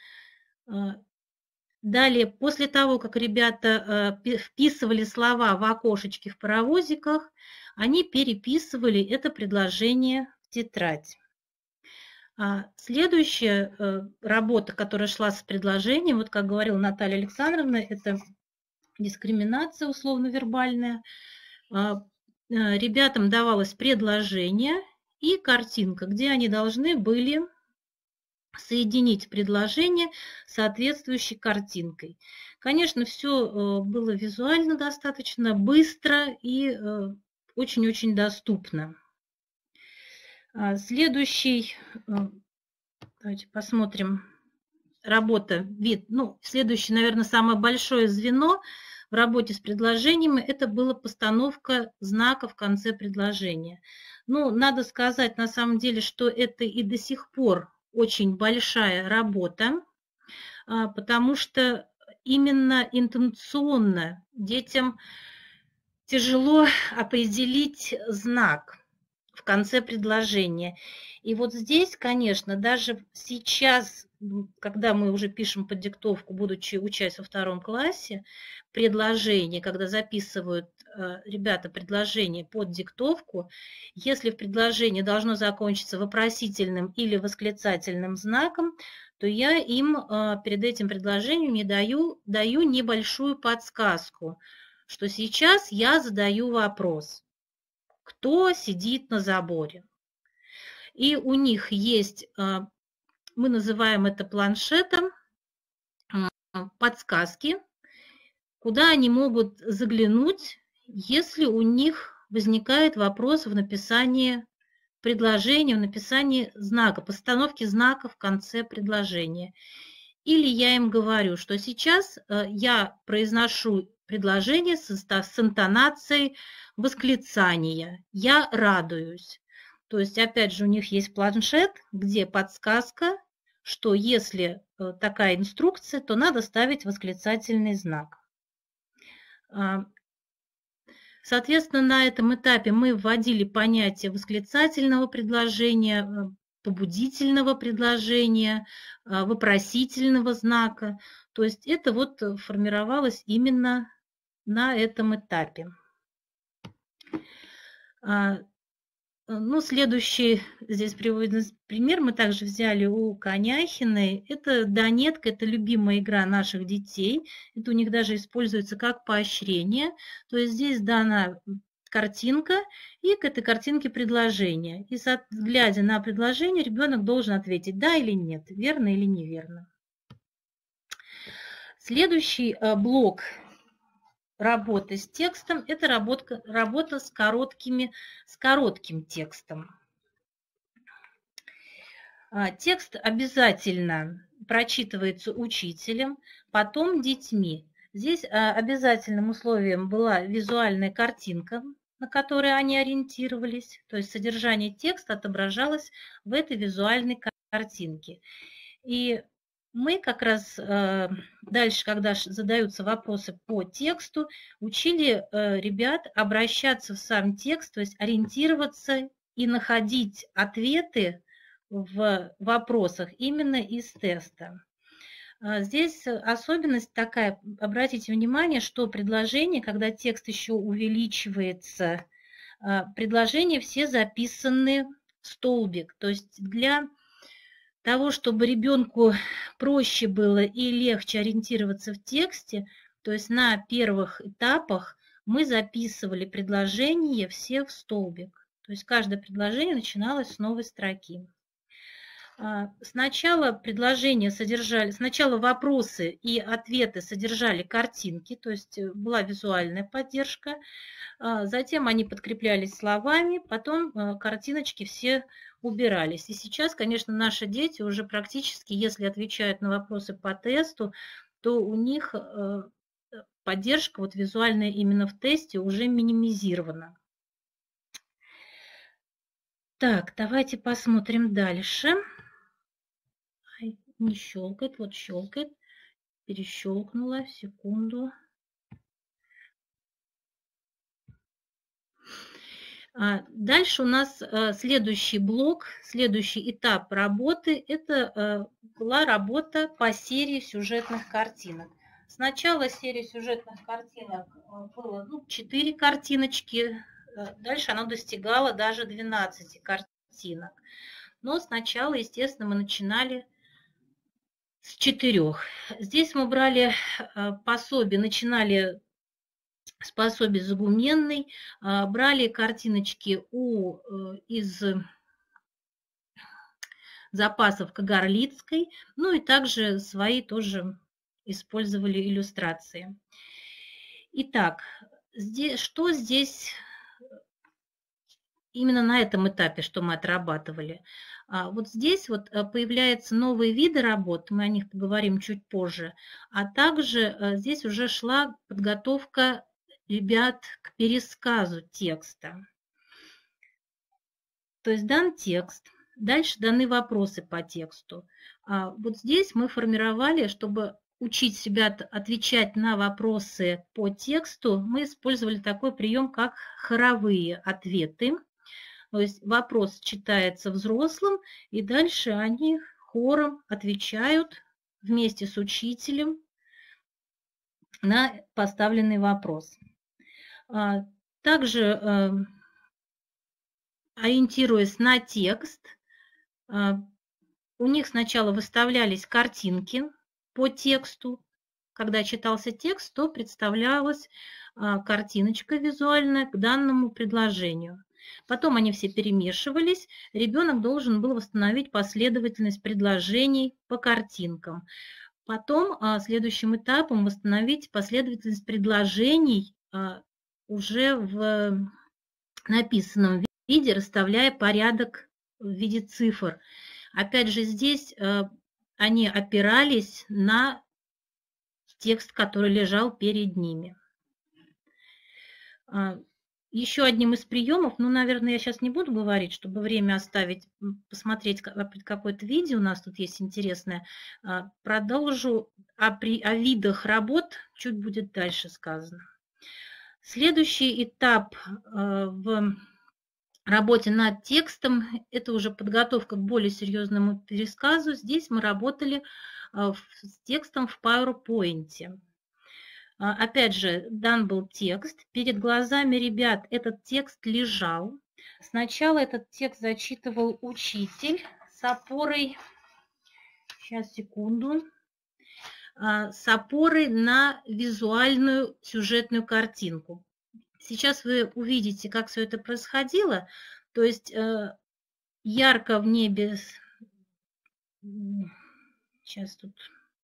Далее, после того, как ребята вписывали слова в окошечки в паровозиках, они переписывали это предложение в тетрадь. Следующая работа, которая шла с предложением, вот как говорила Наталья Александровна, это дискриминация условно-вербальная. Ребятам давалось предложение и картинка, где они должны были соединить предложение с соответствующей картинкой. Конечно, все было визуально достаточно быстро и очень-очень доступно. Следующий, давайте посмотрим, следующее, наверное, самое большое звено в работе с предложениями, это была постановка знака в конце предложения. Надо сказать на самом деле, что это и до сих пор очень большая работа, потому что именно интонационно детям тяжело определить знак в конце предложения. И вот здесь, конечно, даже сейчас, когда мы уже пишем под диктовку, будучи учась во 2 классе, предложение, когда записывают ребята предложение под диктовку, если в предложении должно закончиться вопросительным или восклицательным знаком, то я им перед этим предложением даю небольшую подсказку, что сейчас я задаю вопрос: кто сидит на заборе? И у них есть, мы называем это планшетом, подсказки, куда они могут заглянуть, если у них возникает вопрос в написании предложения, в написании знака, постановке знака в конце предложения. Или я им говорю, что сейчас я произношу предложение с интонацией восклицания. Я радуюсь. То есть, опять же, у них есть планшет, где подсказка, что если такая инструкция, то надо ставить восклицательный знак. Соответственно, на этом этапе мы вводили понятие восклицательного предложения, побудительного предложения, вопросительного знака. То есть это вот формировалось именно на этом этапе. Следующий здесь приводит пример, мы также взяли у Коняхиной. Это Донетка, это любимая игра наших детей. Это у них даже используется как поощрение. То есть здесь дана картинка и к этой картинке предложение. И глядя на предложение, ребенок должен ответить да или нет, верно или неверно. Следующий блок работы с текстом – это работа с коротким текстом. Текст обязательно прочитывается учителем, потом детьми. Здесь обязательным условием была визуальная картинка, на которой они ориентировались, то есть содержание текста отображалось в этой визуальной картинке. И мы как раз дальше, когда задаются вопросы по тексту, учили ребят обращаться в сам текст, то есть ориентироваться и находить ответы в вопросах именно из теста. Здесь особенность такая, обратите внимание, что предложения, когда текст еще увеличивается, предложения все записаны в столбик. То есть для того, чтобы ребенку проще было и легче ориентироваться в тексте, то есть на первых этапах мы записывали предложения все в столбик. То есть каждое предложение начиналось с новой строки. Сначала вопросы и ответы содержали картинки, то есть была визуальная поддержка. Затем они подкреплялись словами, потом картиночки все убирались. И сейчас, конечно, наши дети уже практически, если отвечают на вопросы по тесту, то у них поддержка вот визуальная именно в тесте уже минимизирована. Так, давайте посмотрим дальше. Не щелкает, вот щелкает, перещелкнула, секунду. Дальше у нас следующий блок, следующий этап работы, это была работа по серии сюжетных картинок. Сначала серия сюжетных картинок было 4 картиночки, дальше она достигала даже 12 картинок. Но сначала, естественно, мы начинали с 4. Здесь мы брали пособие, начинали с пособия Загуменной, брали картиночки из запасов Кагарлицкой, ну и также свои тоже использовали иллюстрации. Итак, что здесь именно на этом этапе, что мы отрабатывали? Вот здесь вот появляются новые виды работ, мы о них поговорим чуть позже, а также здесь уже шла подготовка ребят к пересказу текста. То есть дан текст, дальше даны вопросы по тексту. Вот здесь мы формировали, чтобы учить ребят отвечать на вопросы по тексту, мы использовали такой прием, как хоровые ответы. То есть вопрос читается взрослым, и дальше они хором отвечают вместе с учителем на поставленный вопрос. Также, ориентируясь на текст, у них сначала выставлялись картинки по тексту. Когда читался текст, то представлялась картиночка визуальная к данному предложению. Потом они все перемешивались. Ребенок должен был восстановить последовательность предложений по картинкам. Потом следующим этапом восстановить последовательность предложений уже в написанном виде, расставляя порядок в виде цифр. Опять же, здесь они опирались на текст, который лежал перед ними. Еще одним из приемов, наверное, я сейчас не буду говорить, чтобы время оставить, посмотреть какое-то видео, у нас тут есть интересное. Продолжу о видах работ, чуть будет дальше сказано. Следующий этап в работе над текстом – это уже подготовка к более серьезному пересказу. Здесь мы работали с текстом в PowerPoint. Опять же, дан был текст, перед глазами ребят этот текст лежал. Сначала этот текст зачитывал учитель с опорой, сейчас, секунду, с опорой на визуальную сюжетную картинку. Сейчас вы увидите, как все это происходило. То есть ярко в небе, сейчас тут...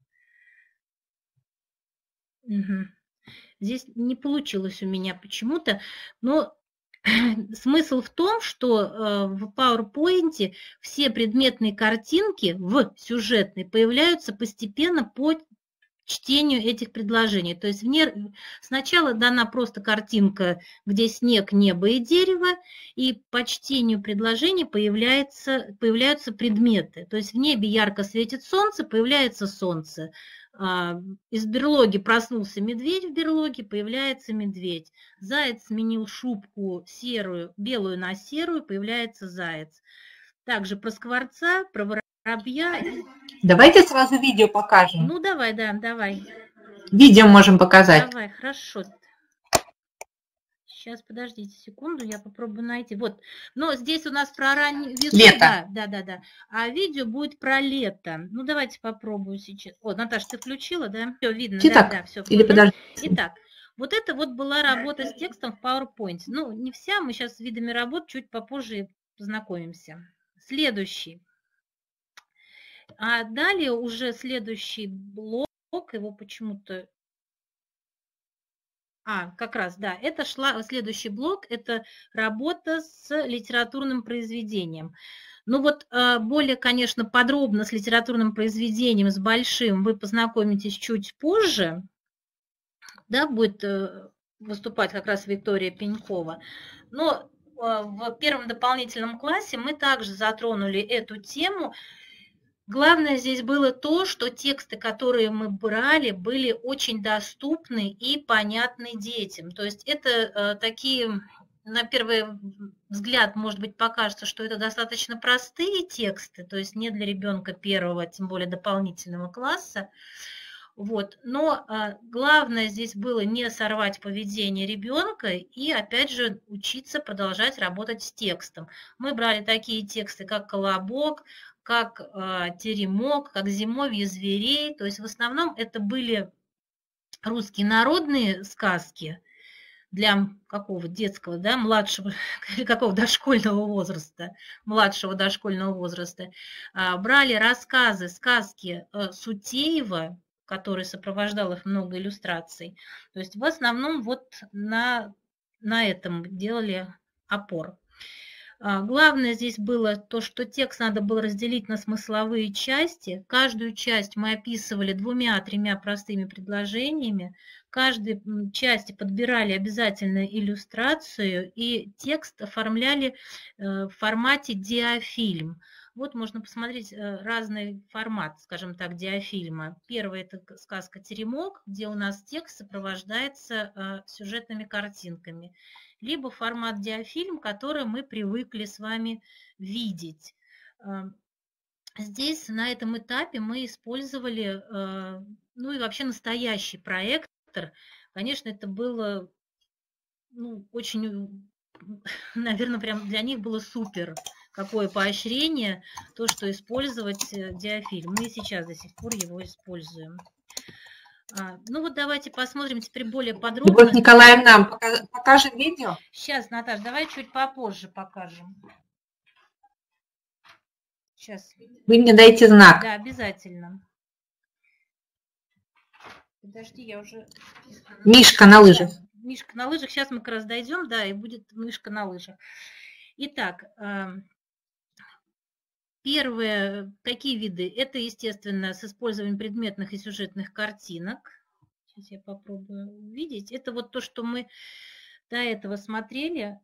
Здесь не получилось у меня почему-то, но смысл в том, что в PowerPoint все предметные картинки в сюжетной появляются постепенно по чтению этих предложений. То есть сначала дана просто картинка, где снег, небо и дерево, и по чтению предложений появляются предметы. То есть в небе ярко светит солнце, появляется солнце. Из берлоги проснулся медведь в берлоге, появляется медведь. Заяц сменил шубку белую на серую, появляется заяц. Также про скворца, про воробья. Давайте сразу видео покажем. Ну, давай, да, давай. Видео можем показать. Давай, хорошо. Сейчас, подождите секунду, я попробую найти. Вот, но здесь у нас про раннюю весну. Лето. Да. А видео будет про лето. Ну, давайте попробую сейчас. О, Наташа, ты включила, да? Все видно, Итак, да, все. или подожди. Итак, вот это вот была работа с текстом в PowerPoint. Ну, не вся, мы сейчас с видами работ чуть попозже познакомимся. Следующий. А далее уже следующий блок, его почему-то... как раз, да, это следующий блок, это работа с литературным произведением. Ну вот более, конечно, подробно с литературным произведением, с большим, вы познакомитесь чуть позже, да, будет выступать как раз Виктория Пенькова. Но в первом дополнительном классе мы также затронули эту тему. Главное здесь было то, что тексты, которые мы брали, были очень доступны и понятны детям. То есть это такие, на первый взгляд, может быть, покажется, что это достаточно простые тексты, то есть не для ребенка первого, тем более дополнительного класса. Вот. Но главное здесь было не сорвать поведение ребенка и, опять же, учиться продолжать работать с текстом. Мы брали такие тексты, как «Колобок», как «Теремок», как «Зимовье зверей». То есть в основном это были русские народные сказки для какого детского, да, младшего, какого дошкольного возраста, младшего дошкольного возраста. Брали рассказы, сказки Сутеева, который сопровождал их много иллюстраций. То есть в основном вот на этом делали опор. Главное здесь было то, что текст надо было разделить на смысловые части. Каждую часть мы описывали 2-3 простыми предложениями. Каждой части подбирали обязательно иллюстрацию и текст оформляли в формате диафильм. Вот можно посмотреть разный формат, скажем так, диафильма. Первый – это сказка «Теремок», где у нас текст сопровождается сюжетными картинками. Либо формат диафильм, который мы привыкли с вами видеть. Здесь на этом этапе мы использовали, ну и вообще настоящий проектор. Конечно, это было очень, наверное, прям для них было супер. Какое поощрение, то, что использовать диафильм. Мы и сейчас до сих пор его используем. Ну вот давайте посмотрим теперь более подробно. Любовь Николаевна, покажем видео? Сейчас, Наташа, давай чуть попозже покажем. Сейчас. Вы мне дайте знак. Да, обязательно. Подожди, я уже... Мишка на лыжах. Мишка на лыжах. Сейчас мы как раз дойдем, да, и будет мишка на лыжах. Итак, первые какие виды? Это, естественно, с использованием предметных и сюжетных картинок. Сейчас я попробую увидеть. Это вот то, что мы до этого смотрели.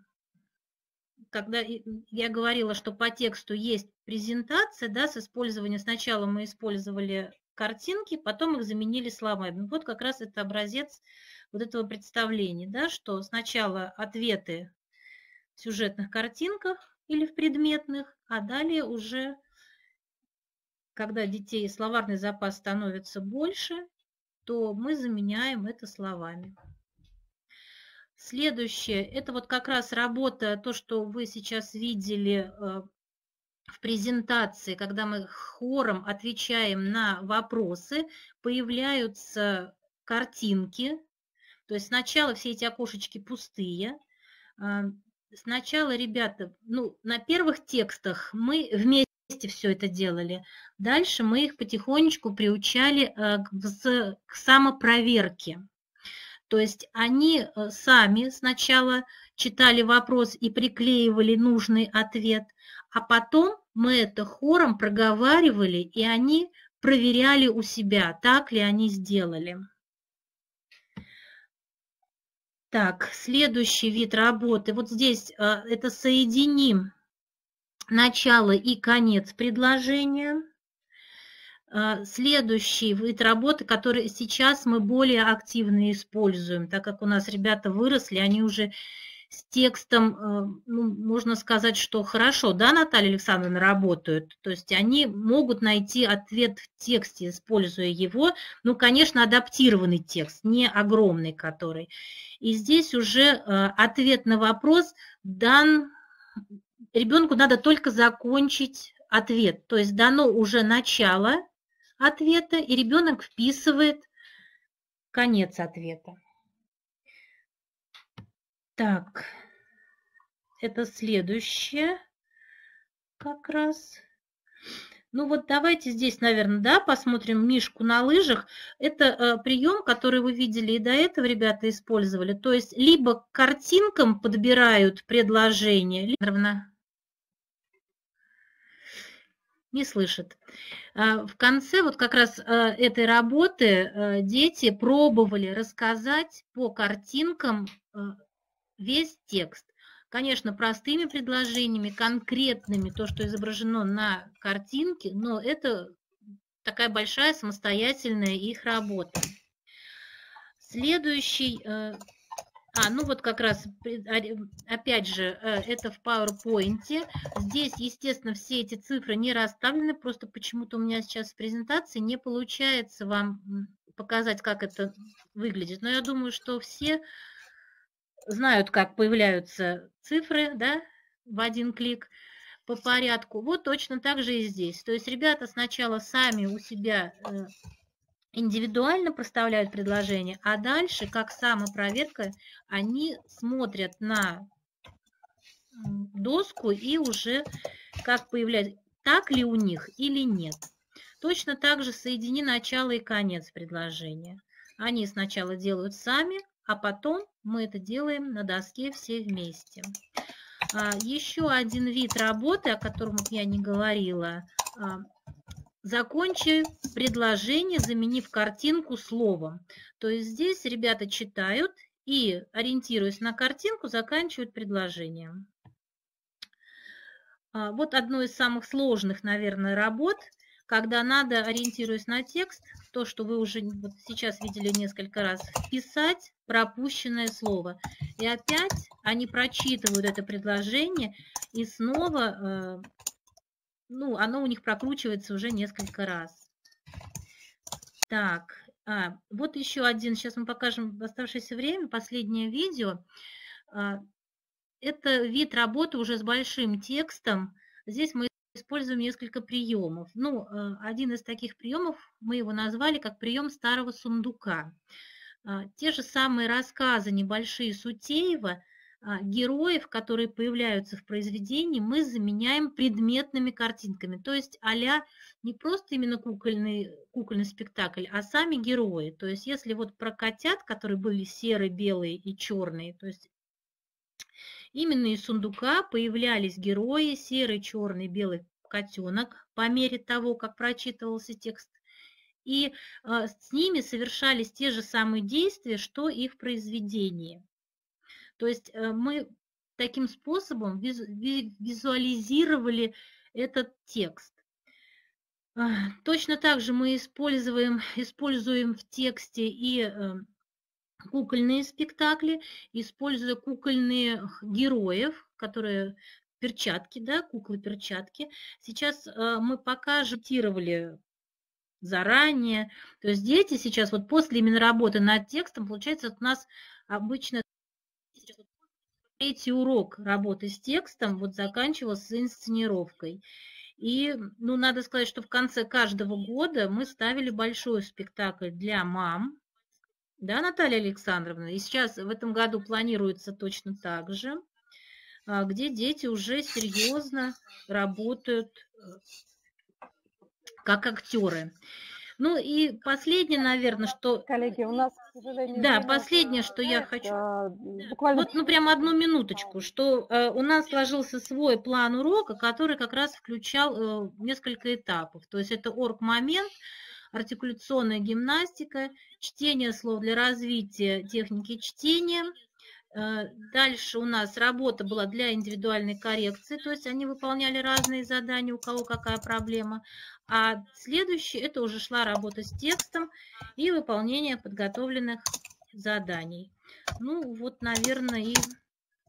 Когда я говорила, что по тексту есть презентация, да, с использованием. Сначала мы использовали картинки, потом их заменили словами. Вот как раз это образец вот этого представления, да, что сначала ответы в сюжетных картинках или в предметных, а далее уже, когда детей словарный запас становится больше, то мы заменяем это словами. Следующее, это вот как раз работа, то, что вы сейчас видели в презентации, когда мы хором отвечаем на вопросы, появляются картинки, то есть сначала все эти окошечки пустые. Сначала, ребята, на первых текстах мы вместе все это делали. Дальше мы их потихонечку приучали к самопроверке. То есть они сами сначала читали вопрос и приклеивали нужный ответ, а потом мы это хором проговаривали, и они проверяли у себя, так ли они сделали. Так, следующий вид работы. Вот здесь это соединим начало и конец предложения. Следующий вид работы, который сейчас мы более активно используем, так как у нас ребята выросли, они уже с текстом, ну, можно сказать, что хорошо, да, Наталья Александровна, работают. То есть они могут найти ответ в тексте, используя его. Ну, конечно, адаптированный текст, не огромный который. И здесь уже ответ на вопрос дан. Ребенку надо только закончить ответ. То есть дано уже начало ответа, и ребенок вписывает конец ответа. Так, это следующее как раз. Ну вот давайте здесь, наверное, да, посмотрим мишку на лыжах. Это прием, который вы видели и до этого ребята использовали. То есть либо к картинкам подбирают предложение, не слышит. В конце вот как раз этой работы дети пробовали рассказать по картинкам весь текст. Конечно, простыми предложениями, конкретными, то, что изображено на картинке, но это такая большая самостоятельная их работа. Следующий, ну вот как раз, опять же, это в PowerPoint. Здесь, естественно, все эти цифры не расставлены, просто почему-то у меня сейчас в презентации не получается вам показать, как это выглядит. Но я думаю, что все знают, как появляются цифры, да, в один клик по порядку. Вот точно так же и здесь. То есть ребята сначала сами у себя индивидуально проставляют предложение, а дальше, как самопроверка, они смотрят на доску и уже как появляется, так ли у них или нет. Точно так же соедини начало и конец предложения. Они сначала делают сами, а потом мы это делаем на доске все вместе. Еще один вид работы, о котором я не говорила. Закончи предложение, заменив картинку словом. То есть здесь ребята читают и, ориентируясь на картинку, заканчивают предложение. Вот одно из самых сложных, наверное, работ, когда надо, ориентируясь на текст, то, что вы уже вот сейчас видели несколько раз, вписать пропущенное слово. И опять они прочитывают это предложение, и снова, ну, оно у них прокручивается уже несколько раз. Так, вот еще один, сейчас мы покажем в оставшееся время, последнее видео. Это вид работы уже с большим текстом. Здесь мы используем несколько приемов. Ну, один из таких приемов, мы его назвали как прием старого сундука. Те же самые рассказы небольшие Сутеева, героев, которые появляются в произведении, мы заменяем предметными картинками. То есть а-ля не просто именно кукольный спектакль, а сами герои. То есть если вот про котят, которые были серые, белые и черные, то есть именно из сундука появлялись герои, серый, черный, белый котенок по мере того, как прочитывался текст. И с ними совершались те же самые действия, что и в произведении. То есть мы таким способом визуализировали этот текст. Точно так же мы используем в тексте и кукольные спектакли, используя кукольных героев, которые перчатки, да, куклы-перчатки. Сейчас мы покажем, заранее. То есть дети сейчас, вот после именно работы над текстом, получается, у нас обычно третий урок работы с текстом вот заканчивался инсценировкой. И, ну, надо сказать, что в конце каждого года мы ставили большой спектакль для мам. Да, Наталья Александровна? И сейчас в этом году планируется точно так же, где дети уже серьезно работают как актеры. Ну и последнее, наверное, что... Коллеги, у нас, к сожалению... Да, последнее, что я хочу... Буквально... Вот, ну, прям одну минуточку, что у нас сложился свой план урока, который как раз включал несколько этапов. То есть это орг-момент, артикуляционная гимнастика, чтение слов для развития техники чтения. Дальше у нас работа была для индивидуальной коррекции, то есть они выполняли разные задания, у кого какая проблема. А следующее, это уже шла работа с текстом и выполнение подготовленных заданий. Ну вот, наверное, и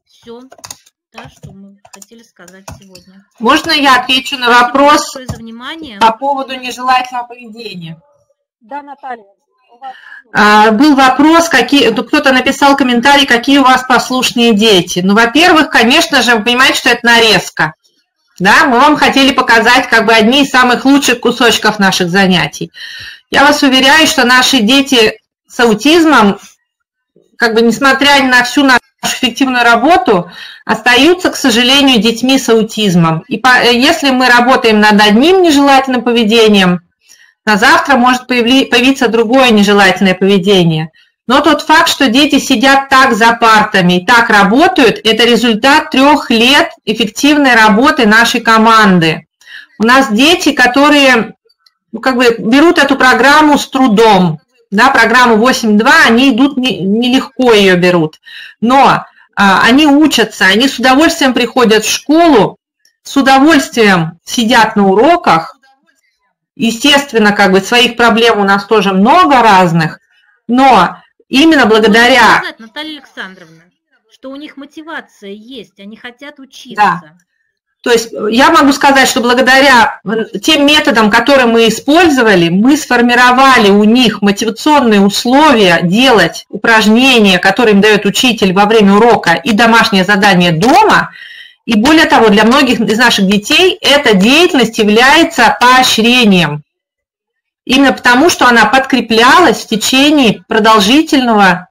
все, да, что мы хотели сказать сегодня. Можно я отвечу на вопрос за внимание по поводу нежелательного поведения? Да, Наталья. У вас... Был вопрос, кто-то написал комментарий, какие у вас послушные дети. Ну, во-первых, конечно же, вы понимаете, что это нарезка. Да, мы вам хотели показать как бы одни из самых лучших кусочков наших занятий. Я вас уверяю, что наши дети с аутизмом, как бы несмотря на всю нашу эффективную работу, остаются, к сожалению, детьми с аутизмом. И если мы работаем над одним нежелательным поведением, на завтра может появиться другое нежелательное поведение. Но тот факт, что дети сидят так за партами и так работают, это результат 3 лет эффективной работы нашей команды. У нас дети, которые как бы берут эту программу с трудом, да, программу 8.2, они идут нелегко ее берут, но они учатся, они с удовольствием приходят в школу, с удовольствием сидят на уроках. Естественно, как бы своих проблем у нас тоже много разных, но именно благодаря... Можно сказать, Наталья Александровна, что у них мотивация есть, они хотят учиться. Да. То есть я могу сказать, что благодаря тем методам, которые мы использовали, мы сформировали у них мотивационные условия делать упражнения, которые им дает учитель во время урока, и домашнее задание дома. И более того, для многих из наших детей эта деятельность является поощрением. Именно потому, что она подкреплялась в течение продолжительного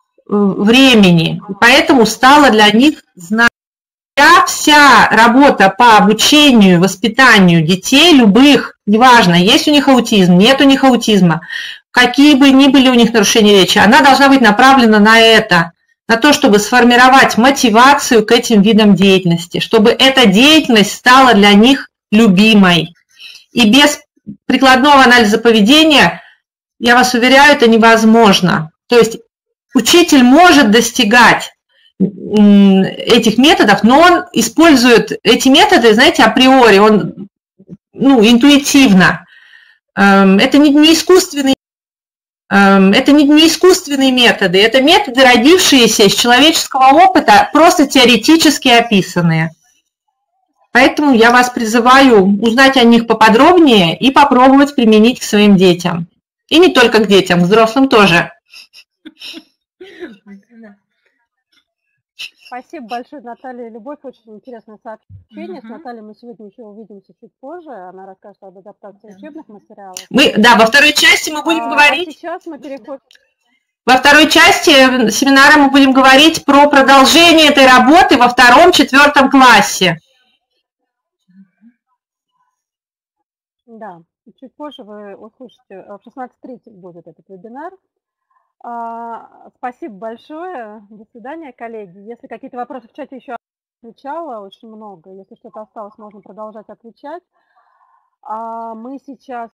времени. И поэтому стала для них знаковой. Вся работа по обучению, воспитанию детей, любых, неважно, есть у них аутизм, нет у них аутизма, какие бы ни были у них нарушения речи, она должна быть направлена на это, на то, чтобы сформировать мотивацию к этим видам деятельности, чтобы эта деятельность стала для них любимой. И без прикладного анализа поведения, я вас уверяю, это невозможно. То есть учитель может достигать этих методов, но он использует эти методы, знаете, априори, он, интуитивно. Это не искусственные методы, это методы, родившиеся из человеческого опыта, просто теоретически описанные. Поэтому я вас призываю узнать о них поподробнее и попробовать применить к своим детям. И не только к детям, к взрослым тоже. Спасибо большое, Наталья и Любовь. Очень интересное сообщение. С Натальей мы сегодня еще увидимся чуть позже. Она расскажет об адаптации учебных материалов. Во второй части мы будем говорить... Сейчас мы переходим... Во второй части семинара мы будем говорить про продолжение этой работы во 2-4 классе. Да, чуть позже вы услышите, в 16:30 будет этот вебинар. Спасибо большое. До свидания, коллеги. Если какие-то вопросы в чате еще отвечала, очень много. Если что-то осталось, можно продолжать отвечать. Мы сейчас